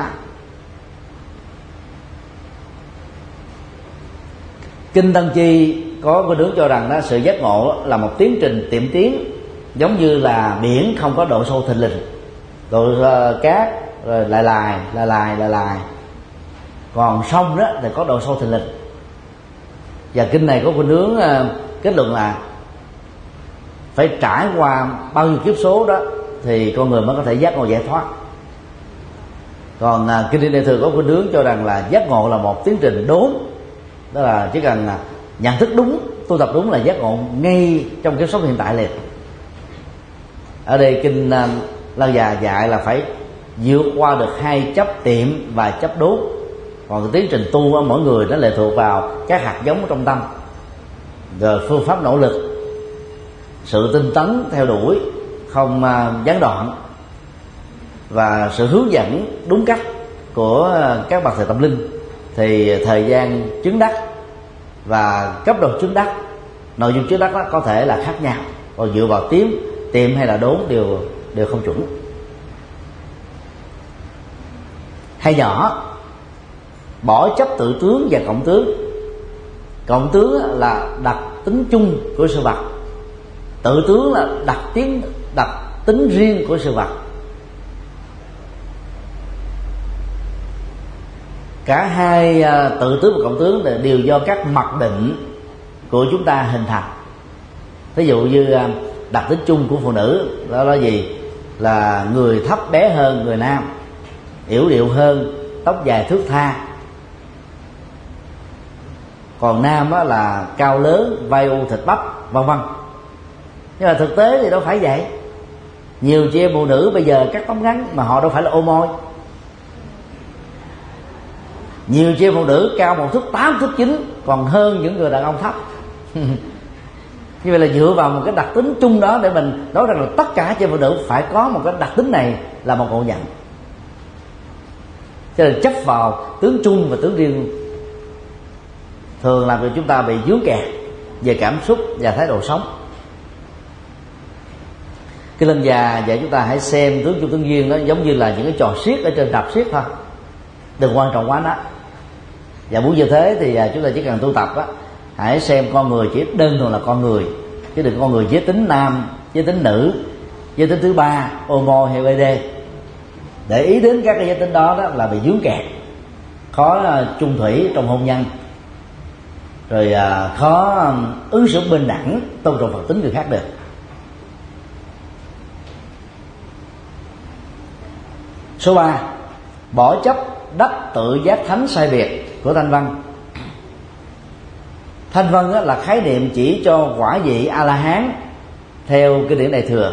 Kinh Tăng Chi có cái hướng cho rằng đó, sự giác ngộ là một tiến trình tiệm tiến, giống như là biển không có độ sâu thình lình, độ uh, cát rồi lại lại lại lại lại lại, còn sông đó thì có độ sâu thình lình. Và kinh này có khuynh hướng uh, kết luận là phải trải qua bao nhiêu kiếp số đó thì con người mới có thể giác ngộ giải thoát. Còn à, kinh điển Đại thừa có khuynh hướng cho rằng là giác ngộ là một tiến trình đốn, đó là chỉ cần à, nhận thức đúng, tu tập đúng là giác ngộ ngay trong cái sống hiện tại liền. Ở đây kinh à, Lăng Già dạy là phải vượt qua được hai chấp tiệm và chấp đốn. Còn cái tiến trình tu của mỗi người nó lệ thuộc vào các hạt giống trong tâm, rồi phương pháp nỗ lực, sự tinh tấn theo đuổi không uh, gián đoạn, và sự hướng dẫn đúng cách của uh, các bậc thầy tâm linh, thì thời gian chứng đắc và cấp độ chứng đắc, nội dung chứng đắc đó có thể là khác nhau. Còn dựa vào tiêm tiệm hay là đốn đều đều không chuẩn. Hay nhỏ, bỏ chấp tự tướng và cộng tướng. Cộng tướng là đặc tính chung của sự vật, tự tướng là đặc tính đặc tính riêng của sự vật. Cả hai tự tướng và cộng tướng đều do các mặc định của chúng ta hình thành. Ví dụ như đặc tính chung của phụ nữ đó là gì? Là người thấp bé hơn người nam, yểu điệu hơn, tóc dài thướt tha. Còn nam á là cao lớn, vai u thịt bắp, vân vân. Nhưng mà thực tế thì đâu phải vậy. Nhiều chị em phụ nữ bây giờ cắt tóc ngắn mà họ đâu phải là ô môi. Nhiều chị em phụ nữ cao một thước tám, thước chín còn hơn những người đàn ông thấp. Như vậy là dựa vào một cái đặc tính chung đó để mình nói rằng là tất cả chị em phụ nữ phải có một cái đặc tính này là một ngộ nhận. Cho nên chấp vào tướng chung và tướng riêng thường làm cho chúng ta bị vướng kẹt về cảm xúc và thái độ sống. Cái Lăng Già dạy chúng ta hãy xem tướng chung tướng riêng đó giống như là những cái trò siết ở trên đạp siết thôi, đừng quan trọng quá nó. Và muốn như thế thì chúng ta chỉ cần tu tập á, hãy xem con người chỉ đơn thuần là con người, chứ đừng con người giới tính nam, giới tính nữ, giới tính thứ ba, homo hay bê đê. Để ý đến các cái giới tính đó, đó là bị vướng kẹt, khó chung thủy trong hôn nhân, rồi khó ứng xử bình đẳng, tôn trọng Phật tính người khác được. Số ba, bỏ chấp đắc tự giác thánh sai biệt của Thanh Văn. Thanh Văn là khái niệm chỉ cho quả vị A-la-hán theo kinh điển Đại thừa.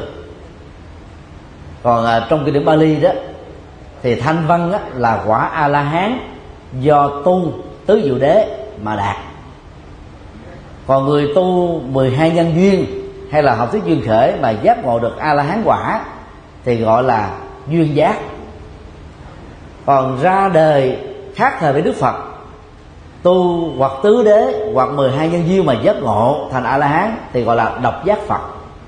Còn trong kinh điển Bali đó thì Thanh Văn là quả A-la-hán do tu tứ diệu đế mà đạt. Còn người tu mười hai nhân duyên hay là hợp thuyết duyên khởi mà giác ngộ được A-la-hán quả thì gọi là duyên giác. Còn ra đời khác thời với Đức Phật, tu hoặc tứ đế hoặc mười hai nhân duyên mà giác ngộ thành A-la-hán thì gọi là độc giác Phật.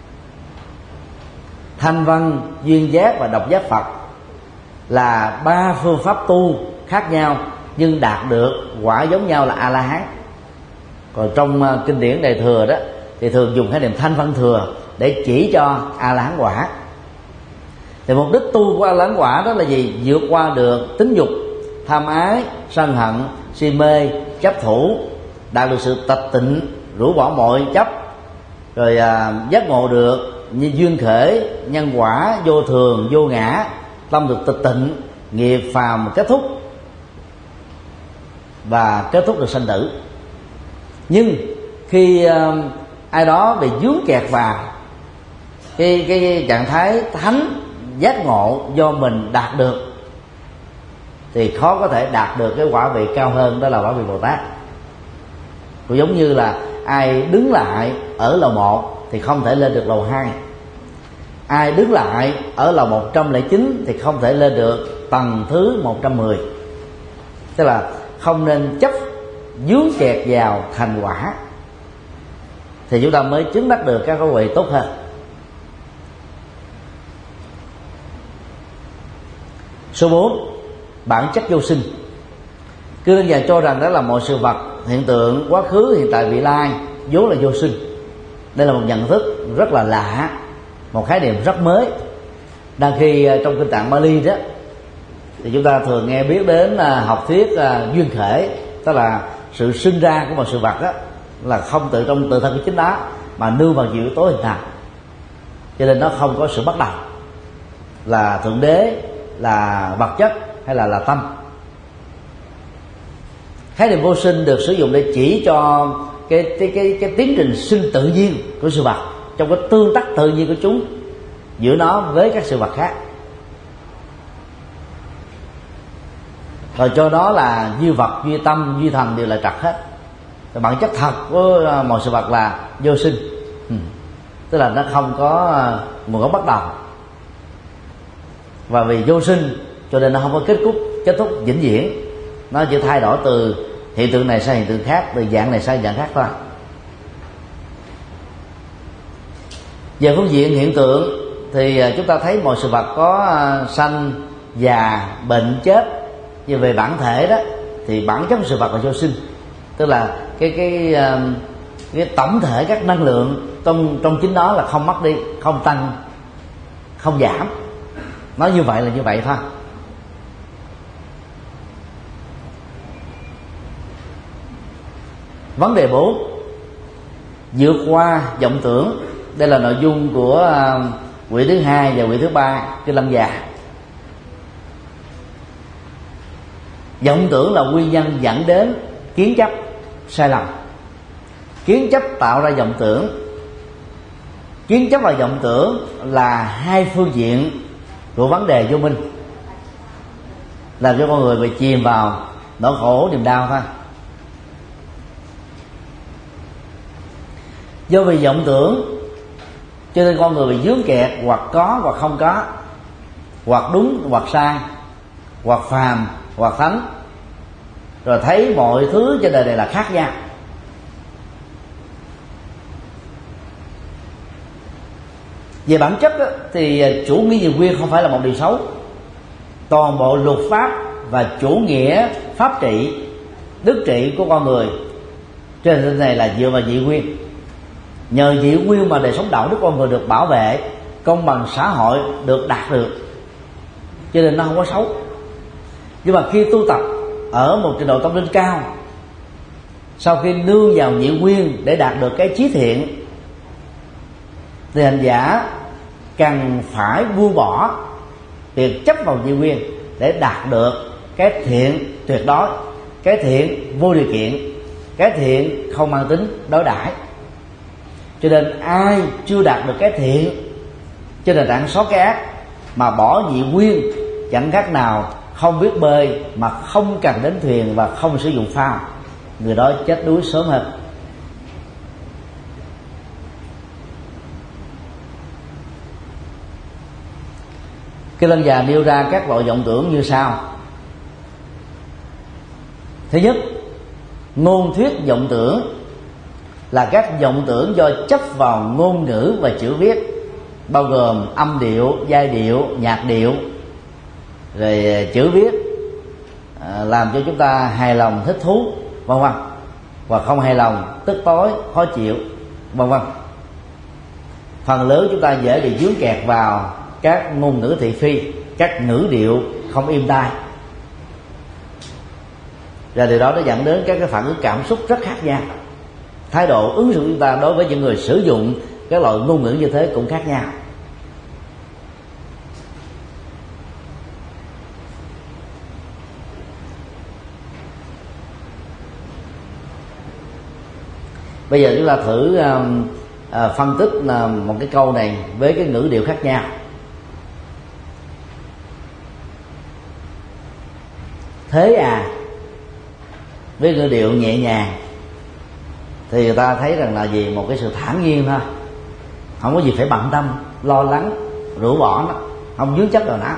Thanh văn, duyên giác và độc giác Phật là ba phương pháp tu khác nhau nhưng đạt được quả giống nhau là A-la-hán. Còn trong kinh điển Đại thừa đó thì thường dùng khái niệm thanh văn thừa để chỉ cho A-la-hán quả. Thì mục đích tu của A-la-hán quả đó là gì? Vượt qua được tính dục, tham ái, sân hận, si mê, chấp thủ, đạt được sự tịch tịnh, rũ bỏ mọi chấp, rồi à, giác ngộ được như duyên khởi, nhân quả, vô thường, vô ngã, tâm được tịch tịnh, nghiệp phàm kết thúc và kết thúc được sanh tử. Nhưng khi uh, ai đó bị vướng kẹt vào cái, cái, cái trạng thái thánh giác ngộ do mình đạt được thì khó có thể đạt được cái quả vị cao hơn, đó là quả vị Bồ Tát. Cũng giống như là ai đứng lại ở lầu một thì không thể lên được lầu hai, ai đứng lại ở lầu một trăm lẻ chín thì không thể lên được tầng thứ một trăm mười. Tức là không nên chấp vướng kẹt vào thành quả thì chúng ta mới chứng đắc được các quả vị tốt hơn. Số bốn, bản chất vô sinh. Cư dân cho rằng đó là mọi sự vật, hiện tượng, quá khứ, hiện tại, vị lai vốn là vô sinh. Đây là một nhận thức rất là lạ, một khái niệm rất mới. Đang khi trong kinh tạng Bali đó thì chúng ta thường nghe biết đến học thuyết duyên khởi, tức là sự sinh ra của một sự vật đó là không tự trong tự thân của chính đó mà nương vào nhiều yếu tố hình thành, cho nên nó không có sự bắt đầu là thượng đế, là vật chất hay là là tâm. Khái niệm vô sinh được sử dụng để chỉ cho cái cái cái, cái tiến trình sinh tự nhiên của sự vật, trong cái tương tác tự nhiên của chúng giữa nó với các sự vật khác. Rồi cho đó là duy vật, duy tâm, duy thần đều là trật hết. Và bản chất thật của mọi sự vật là vô sinh, ừ. tức là nó không có nguồn gốc bắt đầu, và vì vô sinh cho nên nó không có kết thúc kết thúc vĩnh viễn. Nó chỉ thay đổi từ hiện tượng này sang hiện tượng khác, từ dạng này sang dạng khác thôi. Về phương diện hiện tượng thì chúng ta thấy mọi sự vật có sanh, già, bệnh, chết. Nhưng về bản thể đó thì bản chất của sự vật là vô sinh, tức là cái cái cái tổng thể các năng lượng trong trong chính nó là không mất đi, không tăng, không giảm. Nói như vậy là như vậy thôi. Vấn đề bốn, vượt qua vọng tưởng. Đây là nội dung của quyển thứ hai và quyển thứ ba Kinh Lăng Già. Vọng tưởng là nguyên nhân dẫn đến kiến chấp sai lầm. Kiến chấp tạo ra vọng tưởng. Kiến chấp và vọng tưởng là hai phương diện của vấn đề vô minh, làm cho con người bị chìm vào nỗi khổ niềm đau thôi. Do vì vọng tưởng cho nên con người bị vướng kẹt, hoặc có hoặc không có, hoặc đúng hoặc sai, hoặc phàm hoặc thánh, rồi thấy mọi thứ trên đời này là khác nhau. Về bản chất đó, thì chủ nghĩa nhân quyền không phải là một điều xấu. Toàn bộ luật pháp và chủ nghĩa pháp trị, đức trị của con người trên thế này là dựa vào dị nguyên. Nhờ dị nguyên mà đời sống đạo đức con người được bảo vệ, công bằng xã hội được đạt được, cho nên nó không có xấu. Nhưng mà khi tu tập ở một trình độ tâm linh cao, sau khi nương vào nhị nguyên để đạt được cái chí thiện, thì hành giả cần phải buông bỏ việc chấp vào nhị nguyên để đạt được cái thiện tuyệt đối, cái thiện vô điều kiện, cái thiện không mang tính đối đãi. Cho nên ai chưa đạt được cái thiện trên nền tảng xóa cái ác mà bỏ nhị nguyên, chẳng khác nào không biết bơi mà không cần đến thuyền và không sử dụng phao, người đó chết đuối sớm hơn. Kinh Lăng Già nêu ra các loại vọng tưởng như sau. Thứ nhất, ngôn thuyết vọng tưởng là các vọng tưởng do chấp vào ngôn ngữ và chữ viết, bao gồm âm điệu, giai điệu, nhạc điệu, rồi chữ viết, làm cho chúng ta hài lòng, thích thú, vân vân, và không hài lòng, tức tối, khó chịu, vân vân. Phần lớn chúng ta dễ bị vướng kẹt vào các ngôn ngữ thị phi, các ngữ điệu không êm tai, và điều đó nó dẫn đến các cái phản ứng cảm xúc rất khác nhau. Thái độ ứng xử của chúng ta đối với những người sử dụng các loại ngôn ngữ như thế cũng khác nhau. Bây giờ chúng ta thử uh, uh, phân tích uh, một cái câu này với cái ngữ điệu khác nhau. Thế à, với ngữ điệu nhẹ nhàng thì người ta thấy rằng là gì, một cái sự thản nhiên thôi, không có gì phải bận tâm, lo lắng, rũ bỏ nó, không dướng chấp vào nó.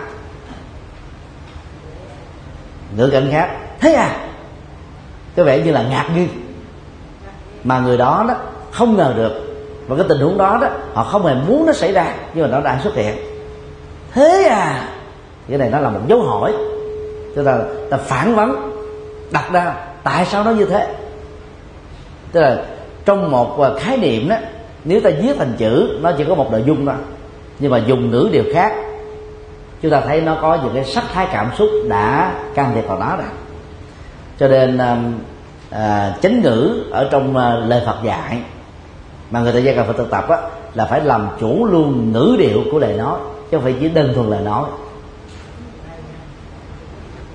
Ngữ cảnh khác, thế à, có vẻ như là ngạc nhiên, mà người đó đó không ngờ được, và cái tình huống đó đó họ không hề muốn nó xảy ra, nhưng mà nó đang xuất hiện. Thế à, cái này nó là một dấu hỏi, tức là ta phản vấn, đặt ra tại sao nó như thế. Tức là trong một khái niệm đó, nếu ta viết thành chữ nó chỉ có một nội dung thôi, nhưng mà dùng ngữ điều khác, chúng ta thấy nó có những cái sắc thái cảm xúc đã can thiệp vào nó rồi. Cho nên à, chánh ngữ ở trong à, lời Phật dạy mà người ta gia cần phải thực tập á, là phải làm chủ luôn ngữ điệu của lời nói, chứ không phải chỉ đơn thuần lời nói.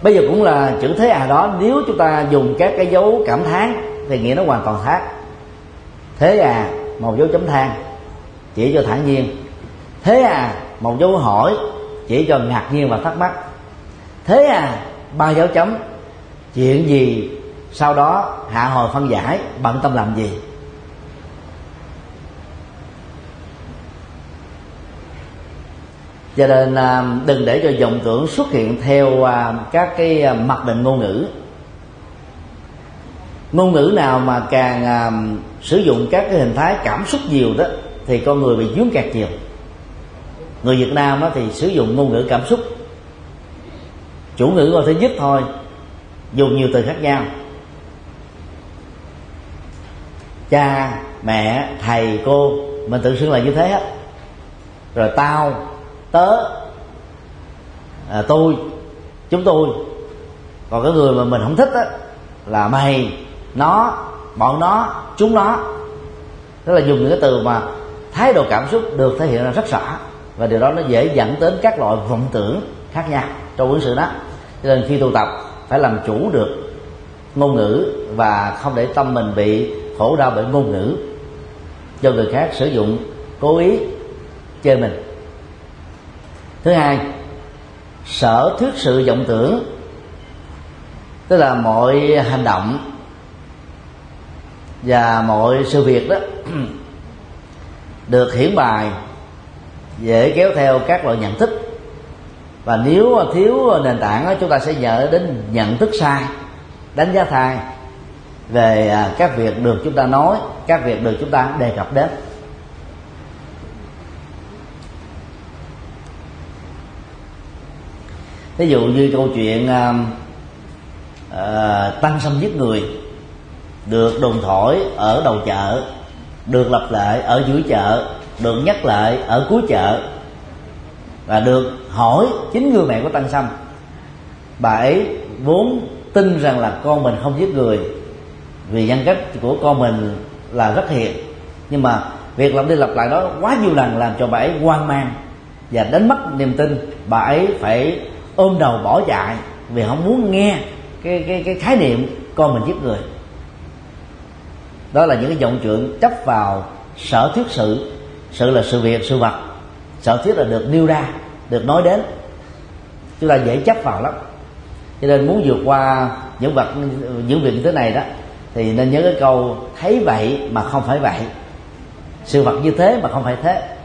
Bây giờ cũng là chữ thế à đó, nếu chúng ta dùng các cái dấu cảm thán thì nghĩa nó hoàn toàn khác. Thế à, một dấu chấm than chỉ cho thản nhiên. Thế à, một dấu hỏi chỉ cho ngạc nhiên và thắc mắc. Thế à, ba dấu chấm, chuyện gì sau đó hạ hồi phân giải, bận tâm làm gì. Cho nên đừng để cho vọng tưởng xuất hiện theo các cái mặc định ngôn ngữ. Ngôn ngữ nào mà càng sử dụng các cái hình thái cảm xúc nhiều đó thì con người bị vướng kẹt nhiều. Người Việt Nam đó thì sử dụng ngôn ngữ cảm xúc, chủ ngữ có thể giúp thôi, dùng nhiều từ khác nhau. Cha, mẹ, thầy, cô, mình tự xưng là như thế hết. Rồi tao, tớ, à, tôi, chúng tôi. Còn cái người mà mình không thích á là mày, nó, bọn nó, chúng nó. Đó là dùng những cái từ mà thái độ cảm xúc được thể hiện ra rất rõ, và điều đó nó dễ dẫn đến các loại vọng tưởng khác nhau trong ứng xử đó. Cho nên khi tu tập phải làm chủ được ngôn ngữ và không để tâm mình bị khổ đau bởi ngôn ngữ do người khác sử dụng cố ý chơi mình. Thứ hai, sở thuyết sự vọng tưởng, tức là mọi hành động và mọi sự việc đó được hiển bài dễ kéo theo các loại nhận thức, và nếu thiếu nền tảng đó, chúng ta sẽ dẫn đến nhận thức sai, đánh giá sai về các việc được chúng ta nói, các việc được chúng ta đề cập đến. Ví dụ như câu chuyện uh, uh, tăng xâm giết người được đồn thổi ở đầu chợ, được lặp lại ở giữa chợ, được nhắc lại ở cuối chợ, và được hỏi chính người mẹ của tăng xâm. Bà ấy vốn tin rằng là con mình không giết người vì nhân cách của con mình là rất hiền, nhưng mà việc lặp đi lặp lại đó quá nhiều lần làm cho bà ấy hoang mang và đánh mất niềm tin. Bà ấy phải ôm đầu bỏ chạy vì không muốn nghe cái cái cái khái niệm con mình giết người. Đó là những cái vọng tưởng chấp vào sở thuyết sự. Sự là sự việc, sự vật. Sở thuyết là được nêu ra, được nói đến. Chúng ta dễ chấp vào lắm. Cho nên muốn vượt qua những vật những việc như thế này đó thì nên nhớ cái câu thấy vậy mà không phải vậy, sự vật như thế mà không phải thế.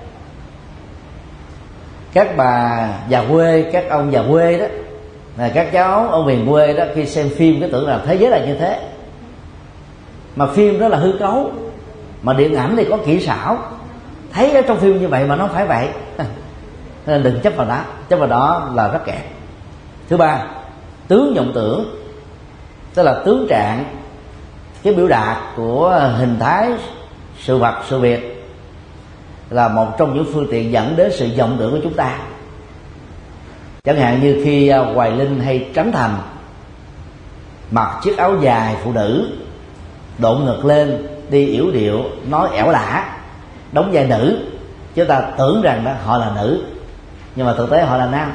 Các bà già quê, các ông già quê đó, là các cháu ở miền quê đó, khi xem phim cái tưởng là thế giới là như thế, mà phim đó là hư cấu, mà điện ảnh thì có kỹ xảo, thấy ở trong phim như vậy mà nó phải vậy. Nên đừng chấp vào đó, chấp vào đó là rất kẹt. Thứ ba, tướng vọng tưởng, tức là tướng trạng, cái biểu đạt của hình thái sự vật, sự việc, là một trong những phương tiện dẫn đến sự vọng tưởng của chúng ta. Chẳng hạn như khi Hoài Linh hay Trấn Thành mặc chiếc áo dài phụ nữ, độ ngực lên, đi yểu điệu, nói ẻo lả, đóng vai nữ, chúng ta tưởng rằng đó họ là nữ, nhưng mà thực tế họ là nam.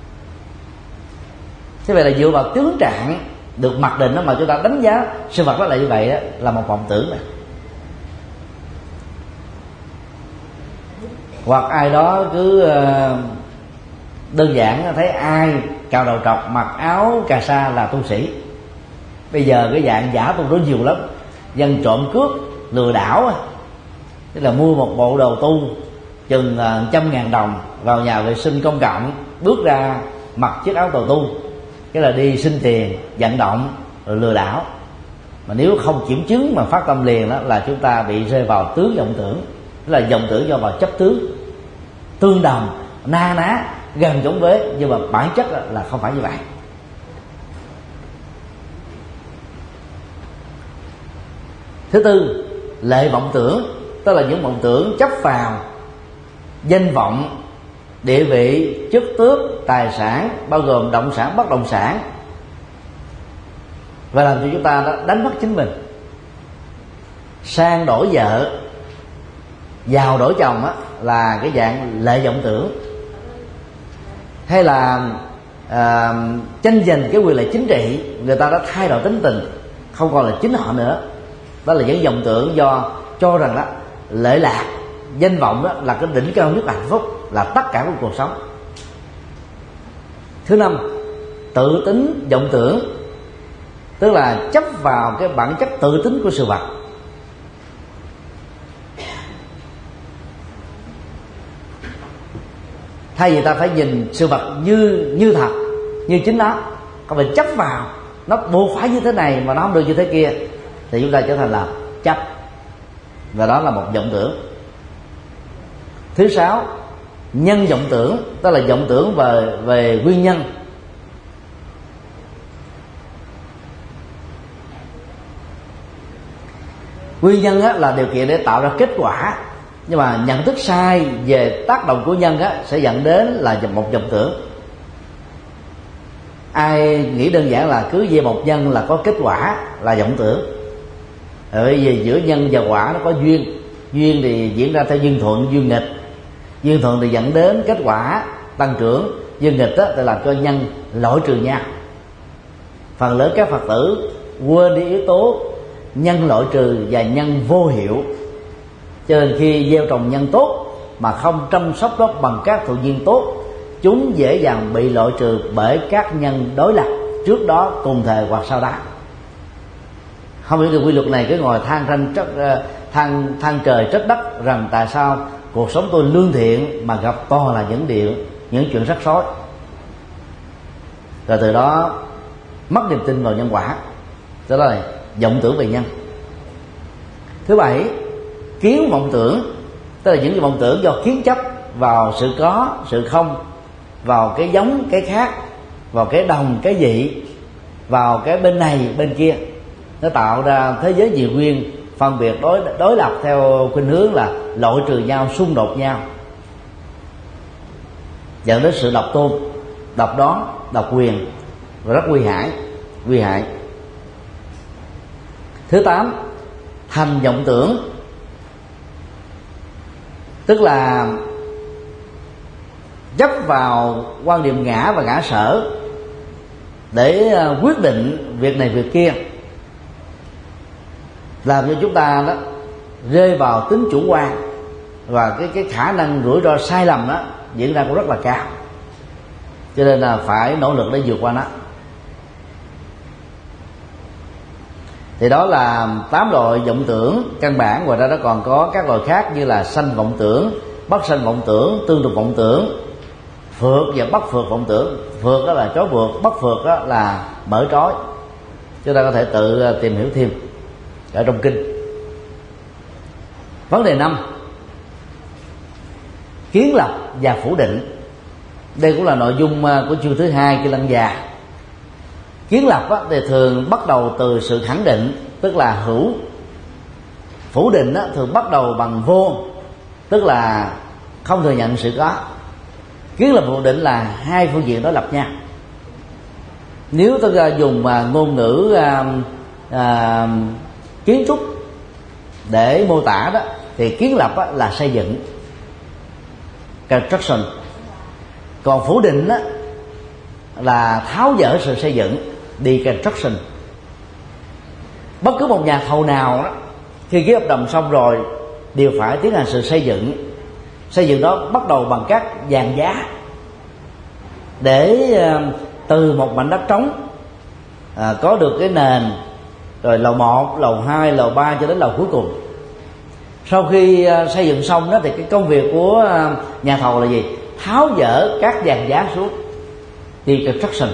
Thế vậy là dựa vào tướng trạng được mặc định đó mà chúng ta đánh giá sự vật đó là như vậy đó, là một vọng tưởng này. Hoặc ai đó cứ đơn giản thấy ai cạo đầu trọc mặc áo cà sa là tu sĩ. Bây giờ cái dạng giả tu đó nhiều lắm, dân trộm cướp, lừa đảo, tức là mua một bộ đồ tu chừng trăm ngàn đồng, vào nhà vệ sinh công cộng, bước ra mặc chiếc áo đồ tu, cái là đi xin tiền, vận động, rồi lừa đảo. Mà nếu không kiểm chứng mà phát tâm liền đó là chúng ta bị rơi vào tướng vọng tưởng, tức là vọng tưởng do vào chấp tướng, tương đồng, na ná, gần giống với, nhưng mà bản chất là không phải như vậy. Thứ tư, lệ vọng tưởng, tức là những vọng tưởng chấp vào danh vọng, địa vị, chức tước, tài sản, bao gồm động sản, bất động sản, và làm cho chúng ta đó đánh mất chính mình. Sang đổi vợ, giàu đổi chồng á, là cái dạng lệ vọng tưởng. Hay là à, tranh giành cái quyền lợi chính trị, người ta đã thay đổi tính tình, không còn là chính họ nữa. Đó là những vọng tưởng do cho rằng đó lễ lạc, danh vọng đó là cái đỉnh cao nhất hạnh phúc, là tất cả của cuộc sống. Thứ năm, tự tính vọng tưởng, tức là chấp vào cái bản chất tự tính của sự vật. Thay vì ta phải nhìn sự vật như như thật, như chính nó, không phải chấp vào nó buộc phải như thế này mà nó không được như thế kia, thì chúng ta trở thành là chấp, và đó là một vọng tưởng. Thứ sáu, nhân vọng tưởng, tức là vọng tưởng về về nguyên nhân. Nguyên nhân á, là điều kiện để tạo ra kết quả, nhưng mà nhận thức sai về tác động của nhân á, sẽ dẫn đến là một vọng tưởng. Ai nghĩ đơn giản là cứ về một nhân là có kết quả là vọng tưởng. Bởi vì giữa nhân và quả nó có duyên, duyên thì diễn ra theo duyên thuận, duyên nghịch. Duyên thuận thì dẫn đến kết quả tăng trưởng, duyên nghịch á, thì làm cho nhân loại trừ nhau. Phần lớn các Phật tử quên đi yếu tố nhân loại trừ và nhân vô hiệu, cho nên khi gieo trồng nhân tốt mà không chăm sóc nó bằng các thuận duyên tốt, chúng dễ dàng bị loại trừ bởi các nhân đối lập trước đó, cùng thời hoặc sau đó. Không hiểu được quy luật này, cứ ngồi than tranh trách, than than trời trách đất rằng tại sao cuộc sống tôi lương thiện mà gặp to là những điều những chuyện rắc rối, rồi từ đó mất niềm tin vào nhân quả. Đó là vọng tưởng về nhân. Thứ bảy, kiến vọng tưởng, tức là những cái vọng tưởng do kiến chấp vào sự có, sự không, vào cái giống, cái khác, vào cái đồng, cái dị, vào cái bên này, bên kia. Nó tạo ra thế giới nhiều nguyên, phân biệt đối đối lập theo khuynh hướng là loại trừ nhau, xung đột nhau, dẫn đến sự độc tôn, độc đoán, độc quyền, và rất nguy hại, nguy hại. Thứ tám, thành vọng tưởng, tức là chấp vào quan điểm ngã và ngã sở để quyết định việc này việc kia, làm cho chúng ta đó rơi vào tính chủ quan, và cái cái khả năng rủi ro sai lầm đó diễn ra cũng rất là cao, cho nên là phải nỗ lực để vượt qua nó. Thì đó là tám loại vọng tưởng căn bản. Ngoài ra nó còn có các loại khác như là sanh vọng tưởng, bất sanh vọng tưởng, tương tục vọng tưởng, phượt và bất phượt vọng tưởng. Phượt đó là trói buộc, bất phượt đó là mở trói. Chúng ta có thể tự tìm hiểu thêm ở trong kinh. Vấn đề năm, kiến lập và phủ định. Đây cũng là nội dung của chương thứ hai Kinh Lăng Già. Kiến lập á, thì thường bắt đầu từ sự khẳng định, tức là hữu. Phủ định á, thường bắt đầu bằng vô, tức là không thừa nhận sự có. Kiến lập phủ định là hai phương diện đối lập nhau. Nếu tôi dùng à, ngôn ngữ à, à, kiến trúc để mô tả đó, thì kiến lập á, là xây dựng, construction. Còn phủ định á, là tháo dỡ sự xây dựng, deconstruction. Bất cứ một nhà thầu nào đó, khi ký hợp đồng xong rồi đều phải tiến hành sự xây dựng. Xây dựng đó bắt đầu bằng các dàn giá, để từ một mảnh đất trống à, có được cái nền, rồi lầu một, lầu hai, lầu ba cho đến lầu cuối cùng. Sau khi uh, xây dựng xong đó, thì cái công việc của uh, nhà thầu là gì? Tháo dỡ các dàn giá xuống, deconstruction.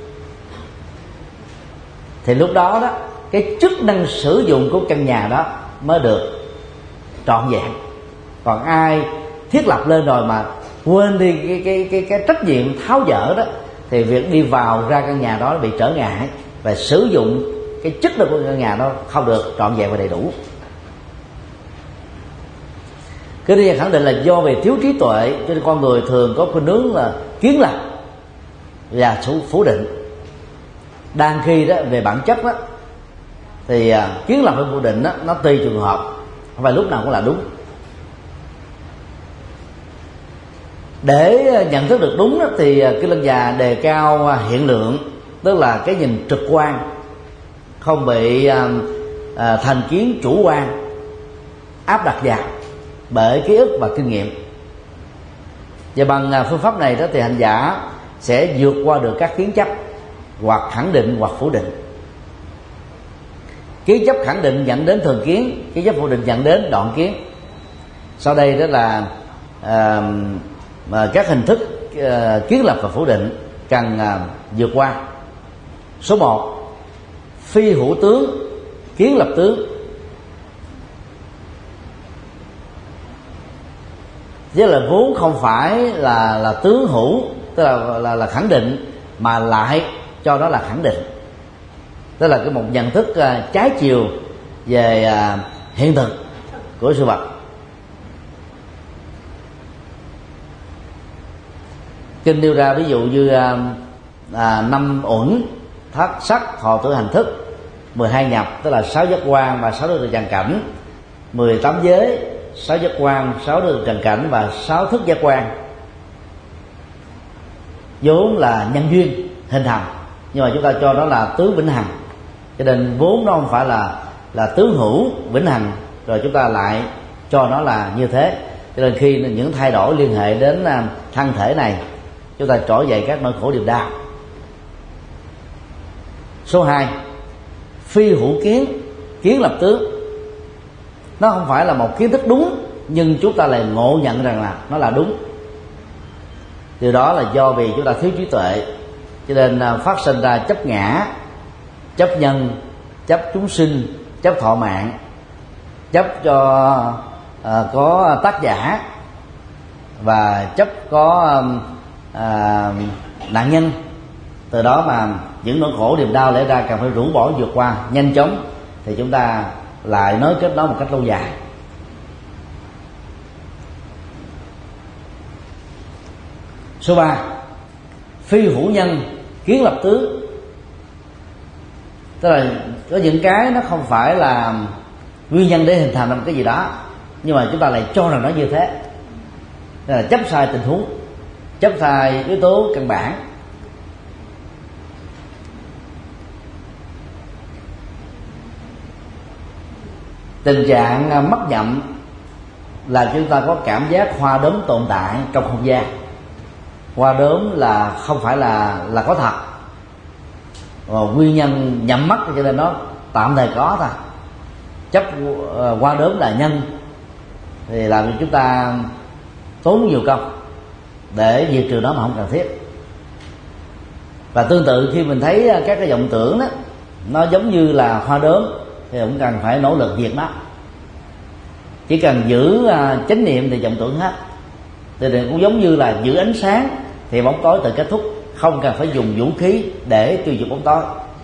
Thì lúc đó đó, cái chức năng sử dụng của căn nhà đó mới được trọn vẹn. Còn ai thiết lập lên rồi mà quên đi cái cái cái cái trách nhiệm tháo dỡ đó, thì việc đi vào ra căn nhà đó bị trở ngại, và sử dụng cái chức năng của căn nhà đó không được trọn vẹn và đầy đủ. Cái này khẳng định là do về thiếu trí tuệ, cho nên con người thường có khuynh hướng là kiến lập và phủ định. Đang khi đó về bản chất đó, thì kiến lập và phủ định đó, nó tùy trường hợp, không phải lúc nào cũng là đúng. Để nhận thức được đúng đó, thì Kinh Lăng Già đề cao hiện lượng, tức là cái nhìn trực quan, không bị à, à, thành kiến chủ quan áp đặt vào bởi ký ức và kinh nghiệm. Và bằng à, phương pháp này đó thì hành giả sẽ vượt qua được các kiến chấp, hoặc khẳng định hoặc phủ định. Kiến chấp khẳng định dẫn đến thường kiến, kiến chấp phủ định dẫn đến đoạn kiến. Sau đây đó là à, mà các hình thức uh, kiến lập và phủ định cần uh, vượt qua. Số một, phi hữu tướng kiến lập tướng. Với là vốn không phải là là tướng hữu, tức là là, là khẳng định, mà lại cho đó là khẳng định. Tức là cái một nhận thức uh, trái chiều về uh, hiện thực của sự vật. Kinh nêu ra ví dụ như à, à, năm uẩn, thất sắc, thọ tưởng hành thức, mười hai nhập, tức là sáu giác quan và sáu đối trần cảnh, mười tám giới, sáu giác quan, sáu đối trần cảnh và sáu thức giác quan, vốn là nhân duyên hình thành, nhưng mà chúng ta cho đó là tướng vĩnh hằng, cho nên vốn nó không phải là là tướng hữu vĩnh hằng, rồi chúng ta lại cho nó là như thế. Cho nên khi những thay đổi liên hệ đến à, thân thể này, chúng ta trỗi dậy các nỗi khổ niềm đau. Số hai, phi hữu kiến kiến lập tướng. Nó không phải là một kiến thức đúng, nhưng chúng ta lại ngộ nhận rằng là nó là đúng. Điều đó là do vì chúng ta thiếu trí tuệ, cho nên phát sinh ra chấp ngã, chấp nhân, chấp chúng sinh, chấp thọ mạng, chấp cho uh, có tác giả, và chấp có uh, À, nạn nhân. Từ đó mà những nỗi khổ niềm đau lẽ ra cần phải rũ bỏ vượt qua nhanh chóng, thì chúng ta lại nối kết nó một cách lâu dài. Số ba, phi hữu nhân kiến lập tướng. Tức là có những cái nó không phải là nguyên nhân để hình thành một cái gì đó, nhưng mà chúng ta lại cho rằng nó như thế. Tức là chấp sai tình huống, chấp sai yếu tố căn bản. Tình trạng mất nhậm là chúng ta có cảm giác hoa đốm tồn tại trong không gian. Hoa đốm là không phải là là có thật, và nguyên nhân nhậm mất cho nên nó tạm thời có thôi. Chấp uh, hoa đốm là nhân thì làm cho chúng ta tốn nhiều công để diệt trừ nó mà không cần thiết. Và tương tự khi mình thấy các cái vọng tưởng đó nó giống như là hoa đốm thì cũng cần phải nỗ lực diệt nó. Chỉ cần giữ uh, chánh niệm thì vọng tưởng hết. Thì cũng giống như là giữ ánh sáng thì bóng tối tự kết thúc, không cần phải dùng vũ khí để tiêu diệt bóng tối.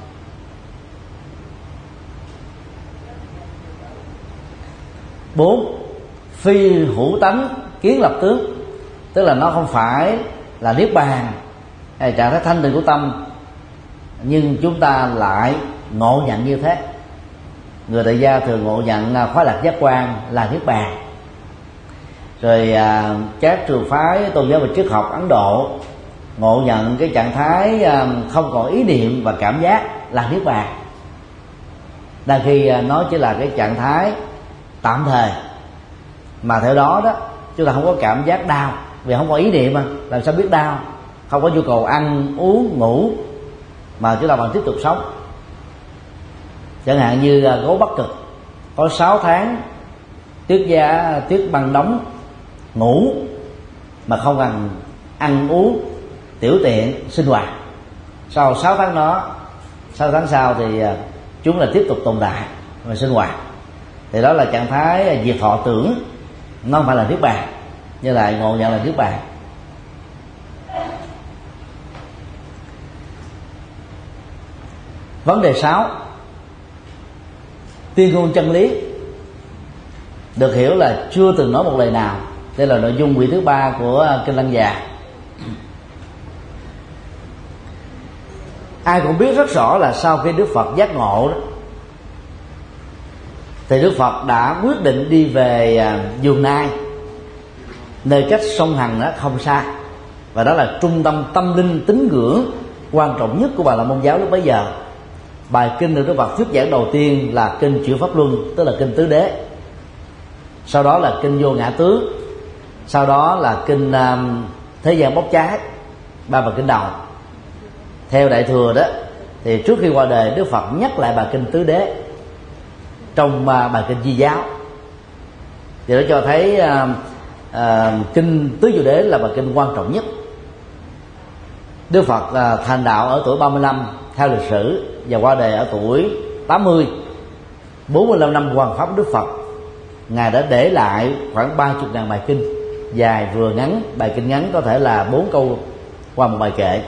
Bốn, phi hữu tánh kiến lập tướng. Tức là nó không phải là niết bàn hay trạng thái thanh tịnh của tâm, nhưng chúng ta lại ngộ nhận như thế. Người tại gia thường ngộ nhận khoái lạc giác quan là niết bàn. Rồi à, các trường phái tôn giáo và triết học Ấn Độ ngộ nhận cái trạng thái à, không còn ý niệm và cảm giác là niết bàn, đang khi à, nó chỉ là cái trạng thái tạm thời, mà theo đó đó chúng ta không có cảm giác đau vì không có ý niệm, mà làm sao biết đau, không có nhu cầu ăn uống ngủ, mà chúng ta vẫn tiếp tục sống. Chẳng hạn như à, gấu Bắc Cực có sáu tháng tuyết giá tuyết băng nóng ngủ mà không cần ăn uống tiểu tiện sinh hoạt. Sau sáu tháng đó, sáu tháng sau thì chúng là tiếp tục tồn tại và sinh hoạt. Thì đó là trạng thái diệt thọ tưởng, nó không phải là niết bàn, nhưng lại ngộ nhận là niết bàn. Vấn đề sáu, tuyên ngôn chân lý, được hiểu là chưa từng nói một lời nào. Đây là nội dung quyển thứ ba của Kinh Lăng Già. Ai cũng biết rất rõ là sau khi Đức Phật giác ngộ đó, thì Đức Phật đã quyết định đi về vườn Nai nơi cách sông Hằng đó không xa, và đó là trung tâm tâm linh tín ngưỡng quan trọng nhất của Bà La Môn giáo lúc bấy giờ. Bài kinh được Đức Phật thuyết giảng đầu tiên là kinh Chuyển Pháp Luân, tức là kinh Tứ Đế. Sau đó là kinh Vô Ngã Tướng, sau đó là kinh um, Thế gian bốc cháy, ba bài kinh đầu. Theo Đại Thừa đó thì trước khi qua đời, Đức Phật nhắc lại bài kinh Tứ Đế trong uh, bài kinh Di Giáo. Thì nó cho thấy uh, uh, kinh Tứ Diệu Đế là bài kinh quan trọng nhất. Đức Phật uh, thành đạo ở tuổi ba mươi lăm theo lịch sử, và qua đời ở tuổi tám mươi. bốn mươi lăm năm hoàn pháp Đức Phật, Ngài đã để lại khoảng ba mươi ngàn bài kinh, dài vừa ngắn. Bài kinh ngắn có thể là bốn câu qua một bài kệ.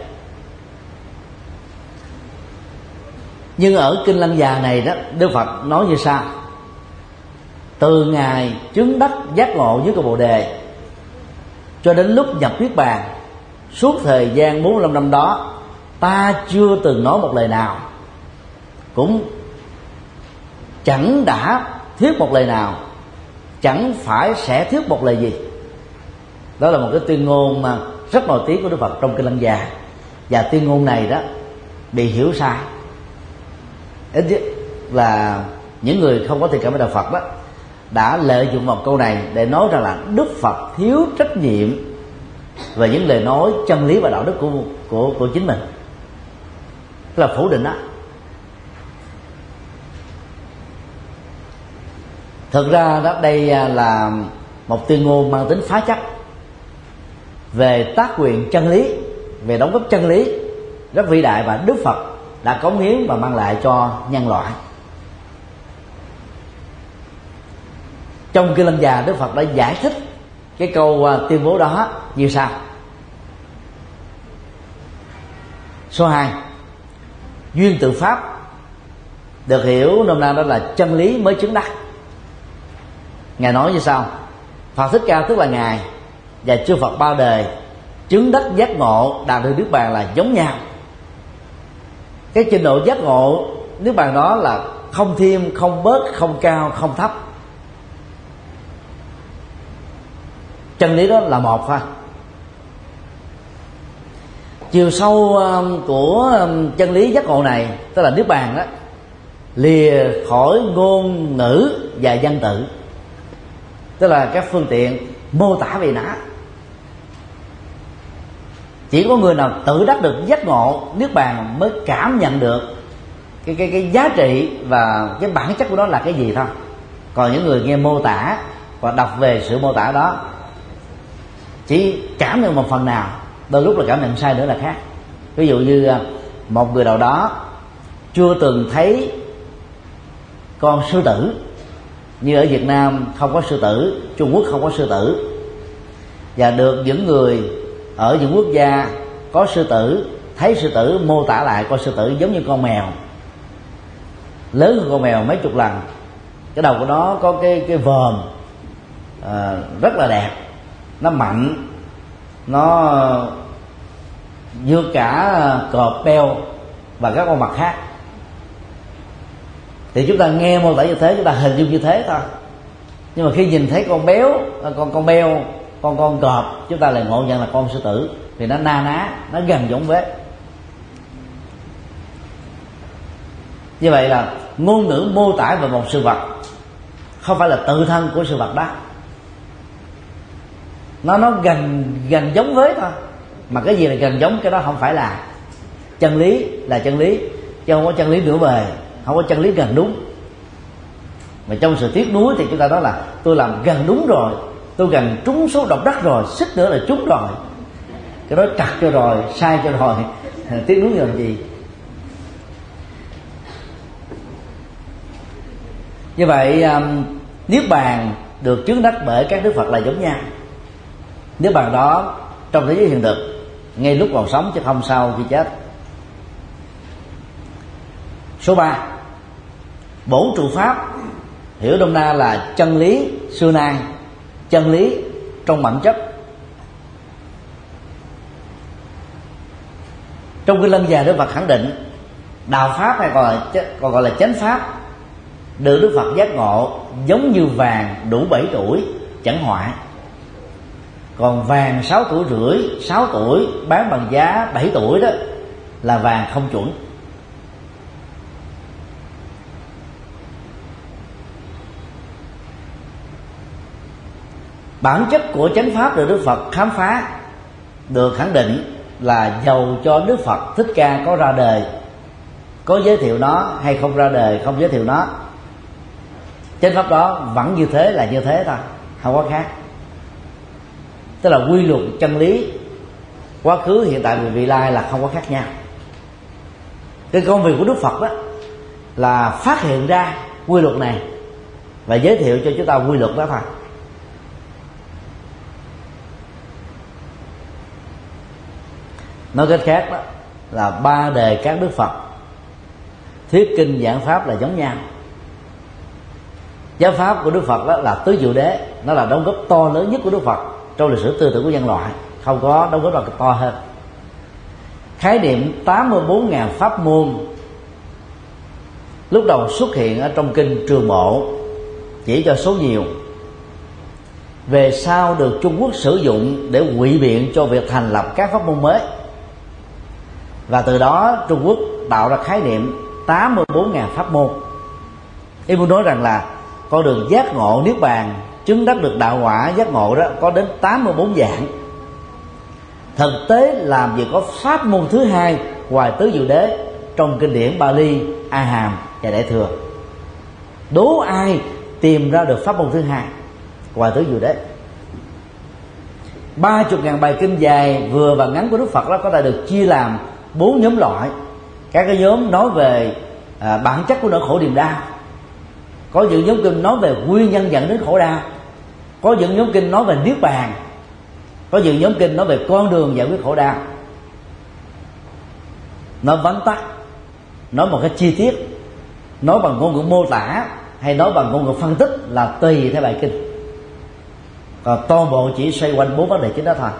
Nhưng ở kinh Lăng Già này đó, Đức Phật nói như sau: từ ngày chứng đắc giác ngộ với cái Bồ Đề cho đến lúc nhập Niết Bàn, suốt thời gian bốn mươi lăm năm đó, ta chưa từng nói một lời nào, cũng chẳng đã thuyết một lời nào, chẳng phải sẽ thuyết một lời gì. Đó là một cái tuyên ngôn mà rất nổi tiếng của Đức Phật trong kinh Lăng Già. Và tuyên ngôn này đó bị hiểu sai. Ít nhất là những người không có thiện cảm với đạo Phật đó đã lợi dụng vào câu này để nói rằng là Đức Phật thiếu trách nhiệm về những lời nói chân lý và đạo đức của của của chính mình, tức là phủ định đó. Thực ra đó, đây là một tuyên ngôn mang tính phá chấp về tác quyền chân lý, về đóng góp chân lý rất vĩ đại và Đức Phật đã cống hiến và mang lại cho nhân loại. Trong kinh Lăng Già, Đức Phật đã giải thích cái câu tuyên bố đó như sau. Số hai, duyên tự pháp được hiểu nôm na đó là chân lý mới chứng đắc. Ngài nói như sau: Phật Thích Ca tức là Ngài và chư Phật bao đời chứng đắc giác ngộ đạt được Niết Bàn là giống nhau. Cái trình độ giác ngộ Niết Bàn đó là không thêm, không bớt, không cao, không thấp. Chân lý đó là một thôi. Chiều sâu của chân lý giác ngộ này, tức là Niết Bàn đó, lìa khỏi ngôn ngữ và văn tự, tức là các phương tiện mô tả về nó. Chỉ có người nào tự đắc được giác ngộ Niết Bàn mới cảm nhận được cái cái cái giá trị và cái bản chất của nó là cái gì thôi. Còn những người nghe mô tả và đọc về sự mô tả đó chỉ cảm nhận một phần nào, đôi lúc là cảm nhận sai nữa là khác. Ví dụ như một người nào đó chưa từng thấy con sư tử, như ở Việt Nam không có sư tử, Trung Quốc không có sư tử, và được những người ở những quốc gia có sư tử thấy sư tử mô tả lại con sư tử giống như con mèo, lớn hơn con mèo mấy chục lần, cái đầu của nó có cái cái vòm à, rất là đẹp, nó mạnh, nó vượt cả cọp, beo và các con vật khác. Thì chúng ta nghe mô tả như thế, chúng ta hình dung như thế thôi. Nhưng mà khi nhìn thấy con béo, con con beo, con con cọp, chúng ta lại ngộ nhận là con sư tử, vì nó na ná, nó gần giống vết. Như vậy là ngôn ngữ mô tả về một sự vật không phải là tự thân của sự vật đó, nó nó gần gần giống với thôi. Mà cái gì là gần giống, cái đó không phải là chân lý, là chân lý chứ không có chân lý nửa bề, không có chân lý gần đúng. Mà trong sự tiếc nuối thì chúng ta nói là tôi làm gần đúng rồi, tôi gần trúng số độc đắc rồi, xích nữa là trúng rồi. Cái đó trật cho rồi, sai cho rồi, tiếc nuối làm gì. Như vậy Niết Bàn được chứng đắc bởi các Đức Phật là giống nhau. Niết Bàn đó trong thế giới hiện thực, ngay lúc còn sống chứ không sau khi chết. Số ba, bổn trụ pháp hiểu nôm na là chân lý xưa nay, chân lý trong bản chất. Trong cái Lăng Già, Đức Phật khẳng định đạo pháp hay còn là, còn gọi là chánh pháp được Đức Phật giác ngộ giống như vàng đủ bảy tuổi chẳng hoại. Còn vàng sáu tuổi rưỡi, sáu tuổi bán bằng giá bảy tuổi đó là vàng không chuẩn. Bản chất của chánh pháp được Đức Phật khám phá được khẳng định là dầu cho Đức Phật Thích Ca có ra đời, có giới thiệu nó hay không ra đời, không giới thiệu nó, chánh pháp đó vẫn như thế là như thế thôi, không có khác. Tức là quy luật chân lý quá khứ, hiện tại và vị lai là không có khác nhau. Cái công việc của Đức Phật đó là phát hiện ra quy luật này và giới thiệu cho chúng ta quy luật đó thôi. Nói cách khác đó là ba đề các Đức Phật thuyết kinh giảng pháp là giống nhau. Giáo pháp của Đức Phật đó là tứ diệu đế, nó là đóng góp to lớn nhất của Đức Phật trong lịch sử tư tưởng của nhân loại, không có đóng góp nào to hơn. Khái niệm tám mươi bốn nghìn pháp môn lúc đầu xuất hiện ở trong kinh Trường Bộ chỉ cho số nhiều, về sau được Trung Quốc sử dụng để ngụy biện cho việc thành lập các pháp môn mới, và từ đó Trung Quốc tạo ra khái niệm tám mươi bốn nghìn pháp môn. Ý muốn nói rằng là con đường giác ngộ niết bàn, chứng đắc được đạo quả giác ngộ đó có đến tám mươi bốn dạng. Thực tế làm gì có pháp môn thứ hai ngoài tứ diệu đế trong kinh điển Bali, A Hàm và Đại Thừa. Đố ai tìm ra được pháp môn thứ hai ngoài tứ diệu đế. Ba chục ngàn bài kinh dài vừa và ngắn của Đức Phật đó có thể được chia làm bốn nhóm loại. Các cái nhóm nói về à, bản chất của nỗi khổ niềm đau, có những nhóm kinh nói về nguyên nhân dẫn đến khổ đau, có những nhóm kinh nói về niết bàn, có những nhóm kinh nói về con đường giải quyết khổ đau. Nó vắn tắt, nói một cái chi tiết, nói bằng ngôn ngữ mô tả hay nói bằng ngôn ngữ phân tích là tùy theo bài kinh. Còn toàn bộ chỉ xoay quanh bốn vấn đề chính đó thôi.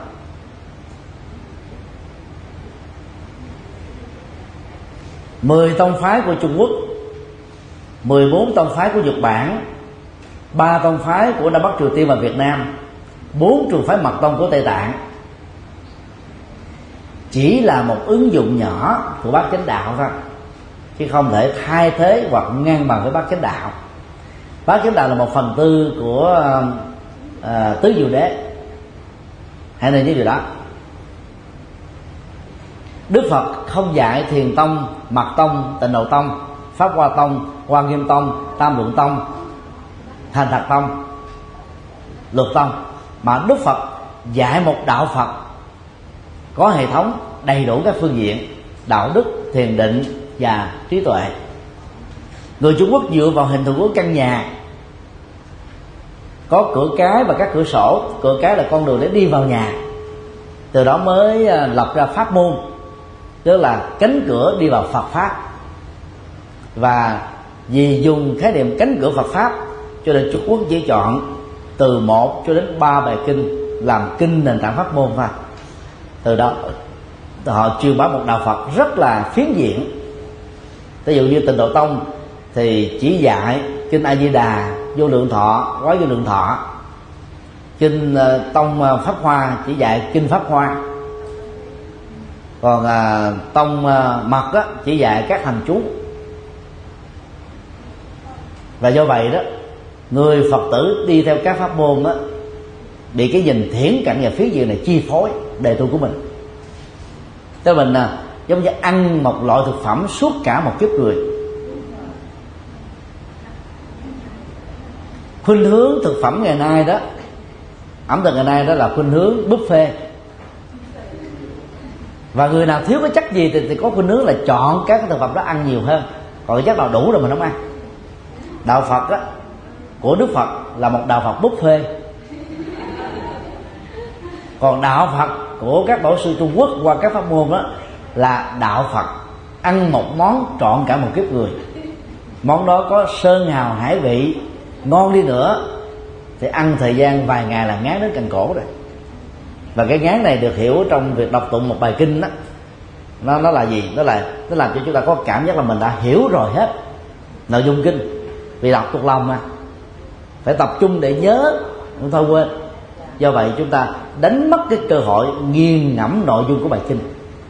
Mười tông phái của Trung Quốc, mười bốn tông phái của Nhật Bản, ba tông phái của Nam Bắc Triều Tiên và Việt Nam, bốn trường phái mật tông của Tây Tạng chỉ là một ứng dụng nhỏ của bát chánh đạo thôi, chứ không thể thay thế hoặc ngang bằng với bát chánh đạo. Bát chánh đạo là một phần tư của uh, tứ diệu đế. Hãy nên nhớ điều đó. Đức Phật không dạy Thiền Tông, Mật Tông, Tịnh Độ Tông, Pháp Hoa Tông, Hoa Nghiêm Tông, Tam Luận Tông, Thành Thật Tông, Luật Tông, mà Đức Phật dạy một đạo Phật có hệ thống đầy đủ các phương diện đạo đức, thiền định và trí tuệ. Người Trung Quốc dựa vào hình thù của căn nhà có cửa cái và các cửa sổ. Cửa cái là con đường để đi vào nhà, từ đó mới lập ra pháp môn, tức là cánh cửa đi vào Phật pháp. Và vì dùng khái niệm cánh cửa Phật pháp cho nên Trung Quốc chỉ chọn từ một cho đến ba bài kinh làm kinh nền tảng pháp môn thôi. Từ đó họ truyền bá một đạo Phật rất là phiến diện. Ví dụ như Tịnh Độ Tông thì chỉ dạy kinh A Di Đà, Vô Lượng Thọ, Quán Vô Lượng Thọ. Kinh Tông Pháp Hoa chỉ dạy kinh Pháp Hoa. Còn à, Tông à, Mật á, chỉ dạy các hành chú. Và do vậy đó, người Phật tử đi theo các pháp môn á, bị cái nhìn thiển cận và phiến diện này chi phối đề tu của mình. Thế mình à, giống như ăn một loại thực phẩm suốt cả một kiếp người. Khuynh hướng thực phẩm ngày nay đó, ẩm thực ngày nay đó là khuynh hướng buffet. Và người nào thiếu cái chất gì thì, thì có khuynh hướng là chọn các cái thực phẩm đó ăn nhiều hơn. Còn cái chất nào đủ rồi mình không ăn. Đạo Phật đó, của Đức Phật là một đạo Phật buffet. Còn đạo Phật của các tổ sư Trung Quốc qua các pháp môn đó là đạo Phật ăn một món trọn cả một kiếp người. Món đó có sơn hào hải vị, ngon đi nữa thì ăn thời gian vài ngày là ngán đến cành cổ rồi. Và cái ngán này được hiểu trong việc đọc tụng một bài kinh đó. Nó, nó là gì? Nó là nó làm cho chúng ta có cảm giác là mình đã hiểu rồi hết nội dung kinh. Vì đọc thuộc lòng mà, phải tập trung để nhớ, không thôi quên. Do vậy chúng ta đánh mất cái cơ hội nghiền ngẫm nội dung của bài kinh.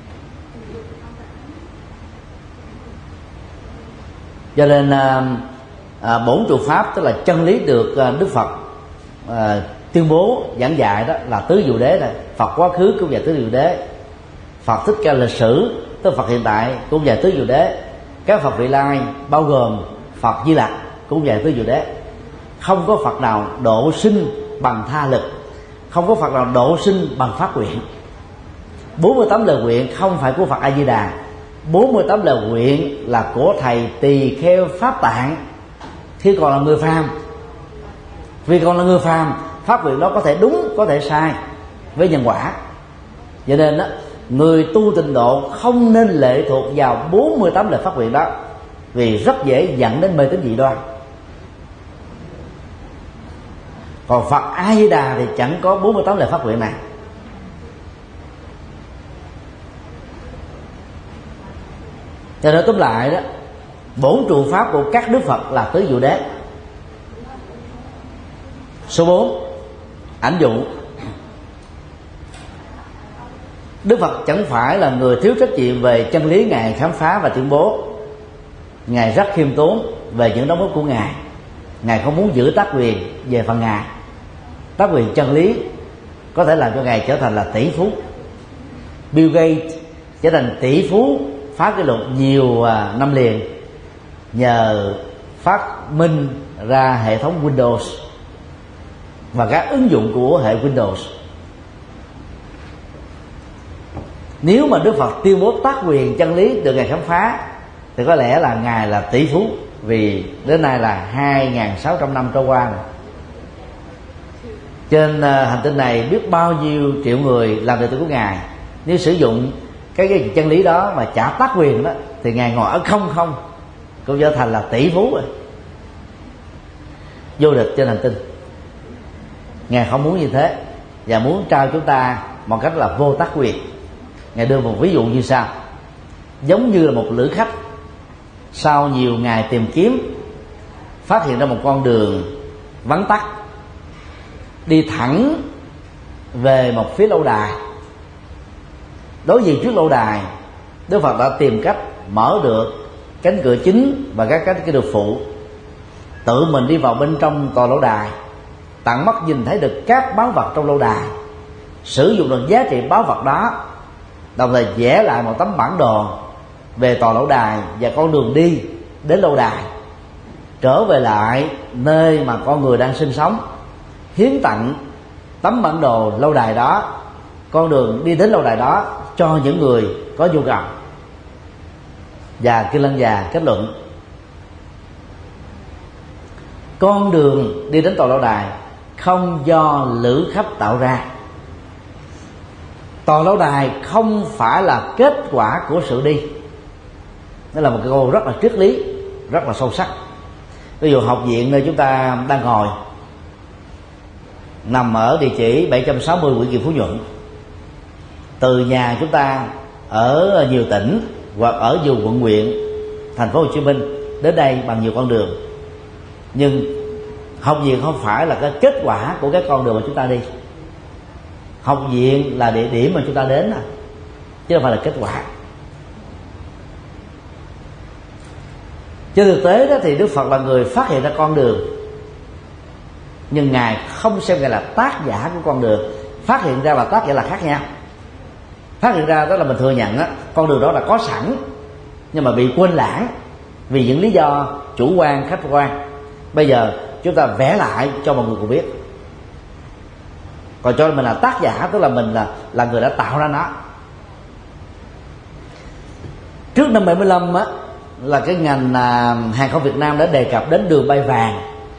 Cho nên à, bổn trụ pháp, tức là chân lý được à, Đức Phật à, tuyên bố giảng dạy, đó là tứ diệu đế. Này Phật quá khứ cũng dạy tứ diệu đế, Phật Thích Ca lịch sử tức Phật hiện tại cũng dạy tứ diệu đế, các Phật vị lai bao gồm Phật Di Lặc cũng dạy tứ diệu đế. Không có Phật nào độ sinh bằng tha lực, không có Phật nào độ sinh bằng phát nguyện. bốn mươi tám lời nguyện không phải của Phật A Di Đà, bốn mươi tám lời nguyện là của thầy Tỳ Kheo Pháp Tạng khi còn là người phàm. Vì còn là người phàm, pháp nguyện đó có thể đúng có thể sai với nhân quả. Cho nên đó, người tu tịnh độ không nên lệ thuộc vào bốn mươi tám lời phát nguyện đó, vì rất dễ dẫn đến mê tín dị đoan. Còn Phật A Di Đà thì chẳng có bốn mươi tám lời phát nguyện này. Cho nên tóm lại đó, bổn trụ pháp của các đức Phật là tứ diệu đế. Số bốn, ảnh dụ. Đức Phật chẳng phải là người thiếu trách nhiệm về chân lý Ngài khám phá và tuyên bố. Ngài rất khiêm tốn về những đóng góp của Ngài. Ngài không muốn giữ tác quyền về phần Ngài. Tác quyền chân lý có thể làm cho Ngài trở thành là tỷ phú. Bill Gates trở thành tỷ phú phá kỷ lục nhiều năm liền nhờ phát minh ra hệ thống Windows và các ứng dụng của hệ Windows. Nếu mà Đức Phật tuyên bố tác quyền chân lý được Ngài khám phá thì có lẽ là Ngài là tỷ phú, vì đến nay là hai nghìn sáu trăm năm trôi qua rồi. Trên hành tinh này biết bao nhiêu triệu người làm đệ tử của Ngài, nếu sử dụng cái, cái chân lý đó mà trả tác quyền đó thì Ngài ngồi ở không không cũng trở thành là tỷ phú rồi, vô địch trên hành tinh. Ngài không muốn như thế và muốn trao chúng ta một cách là vô tác quyền. Ngài đưa một ví dụ như sau: giống như là một lữ khách sau nhiều ngày tìm kiếm phát hiện ra một con đường vắng tắt đi thẳng về một phía lâu đài. Đối diện trước lâu đài, Đức Phật đã tìm cách mở được cánh cửa chính và các cánh cửa được phụ, tự mình đi vào bên trong tòa lâu đài, tận mắt nhìn thấy được các báu vật trong lâu đài, sử dụng được giá trị báu vật đó, đồng thời vẽ lại một tấm bản đồ về tòa lâu đài và con đường đi đến lâu đài, trở về lại nơi mà con người đang sinh sống, hiến tặng tấm bản đồ lâu đài đó, con đường đi đến lâu đài đó cho những người có nhu cầu. Và Kinh Lăng Già kết luận: con đường đi đến tòa lâu đài không do lữ khách tạo ra. Tòa lâu đài không phải là kết quả của sự đi. Đó là một cái câu rất là triết lý, rất là sâu sắc. Ví dụ học viện nơi chúng ta đang ngồi nằm ở địa chỉ bảy trăm sáu mươi Nguyễn Kiều Phú Nhuận. Từ nhà chúng ta ở nhiều tỉnh hoặc ở nhiều quận huyện thành phố Hồ Chí Minh đến đây bằng nhiều con đường, nhưng học viện không phải là cái kết quả của cái con đường mà chúng ta đi. Học viện là địa điểm mà chúng ta đến, chứ không phải là kết quả. Trên thực tế đó thì Đức Phật là người phát hiện ra con đường, nhưng Ngài không xem Ngài là tác giả của con đường. Phát hiện ra và tác giả là khác nhau. Phát hiện ra đó là mình thừa nhận á, con đường đó là có sẵn nhưng mà bị quên lãng vì những lý do chủ quan khách quan. Bây giờ chúng ta vẽ lại cho mọi người cùng biết. Còn cho mình là tác giả, tức là mình là là người đã tạo ra nó. Trước năm bảy mươi lăm á, là cái ngành à, hàng không Việt Nam đã đề cập đến đường bay vàng.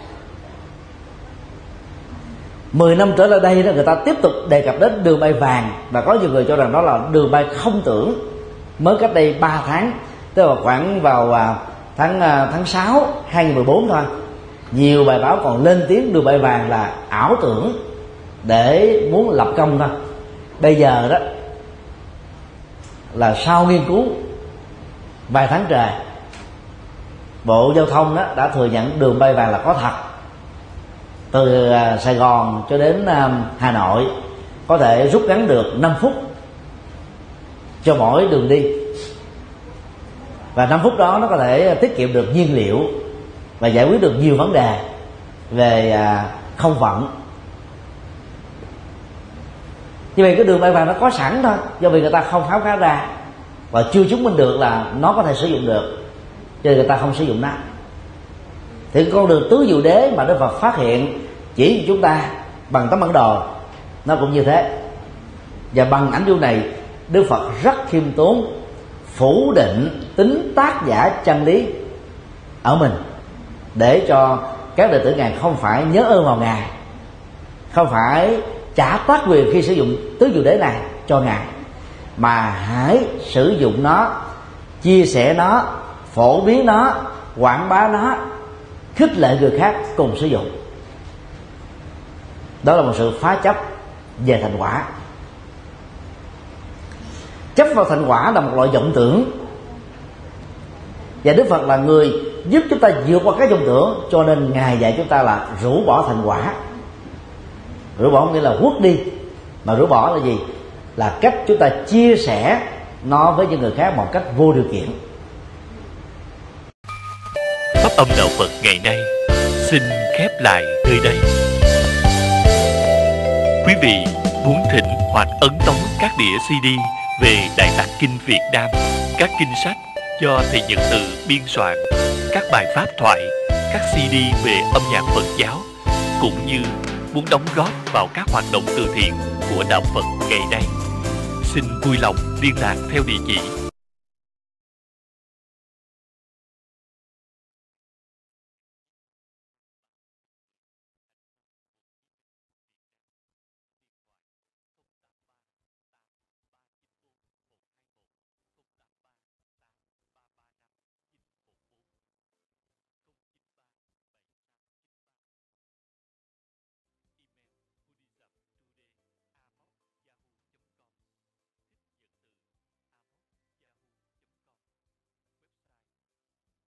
Mười năm trở lại đây đó, người ta tiếp tục đề cập đến đường bay vàng, và có nhiều người cho rằng đó là đường bay không tưởng. Mới cách đây ba tháng, tức là khoảng vào à, tháng à, tháng sáu hai nghìn mười bốn thôi, nhiều bài báo còn lên tiếng đường bay vàng là ảo tưởng để muốn lập công thôi. Bây giờ đó là sau nghiên cứu vài tháng trời, Bộ Giao thông đó đã thừa nhận đường bay vàng là có thật. từ Sài Gòn cho đến Hà Nội có thể rút ngắn được năm phút cho mỗi đường đi, và năm phút đó nó có thể tiết kiệm được nhiên liệu và giải quyết được nhiều vấn đề về không vận. Như vậy cái đường bay vàng nó có sẵn thôi, do vì người ta không khám phá ra và chưa chứng minh được là nó có thể sử dụng được, cho nên người ta không sử dụng nó. Thì con đường tứ diệu đế mà Đức Phật phát hiện chỉ cho chúng ta bằng tấm bản đồ nó cũng như thế. Và bằng ảnh du này, Đức Phật rất khiêm tốn phủ định tính tác giả chân lý ở mình, để cho các đệ tử Ngài không phải nhớ ơn vào Ngài, không phải trả tác quyền khi sử dụng tứ diệu đế này cho Ngài, mà hãy sử dụng nó, chia sẻ nó, phổ biến nó, quảng bá nó, khích lệ người khác cùng sử dụng. Đó là một sự phá chấp về thành quả. Chấp vào thành quả là một loại vọng tưởng, và Đức Phật là người giúp chúng ta vượt qua các vọng tưởng, cho nên Ngài dạy chúng ta là rũ bỏ thành quả. Rũ bỏ không nghĩa là quất đi, mà rũ bỏ là gì? Là cách chúng ta chia sẻ nó với những người khác một cách vô điều kiện. Pháp âm Đạo Phật ngày nay xin khép lại nơi đây. Quý vị muốn thỉnh hoặc ấn tống các đĩa xê đê về Đại Tạng Kinh Việt Nam, các kinh sách do thầy Nhật Từ biên soạn, các bài pháp thoại, các xê đê về âm nhạc Phật giáo, cũng như muốn đóng góp vào các hoạt động từ thiện của Đạo Phật ngày nay, xin vui lòng liên lạc theo địa chỉ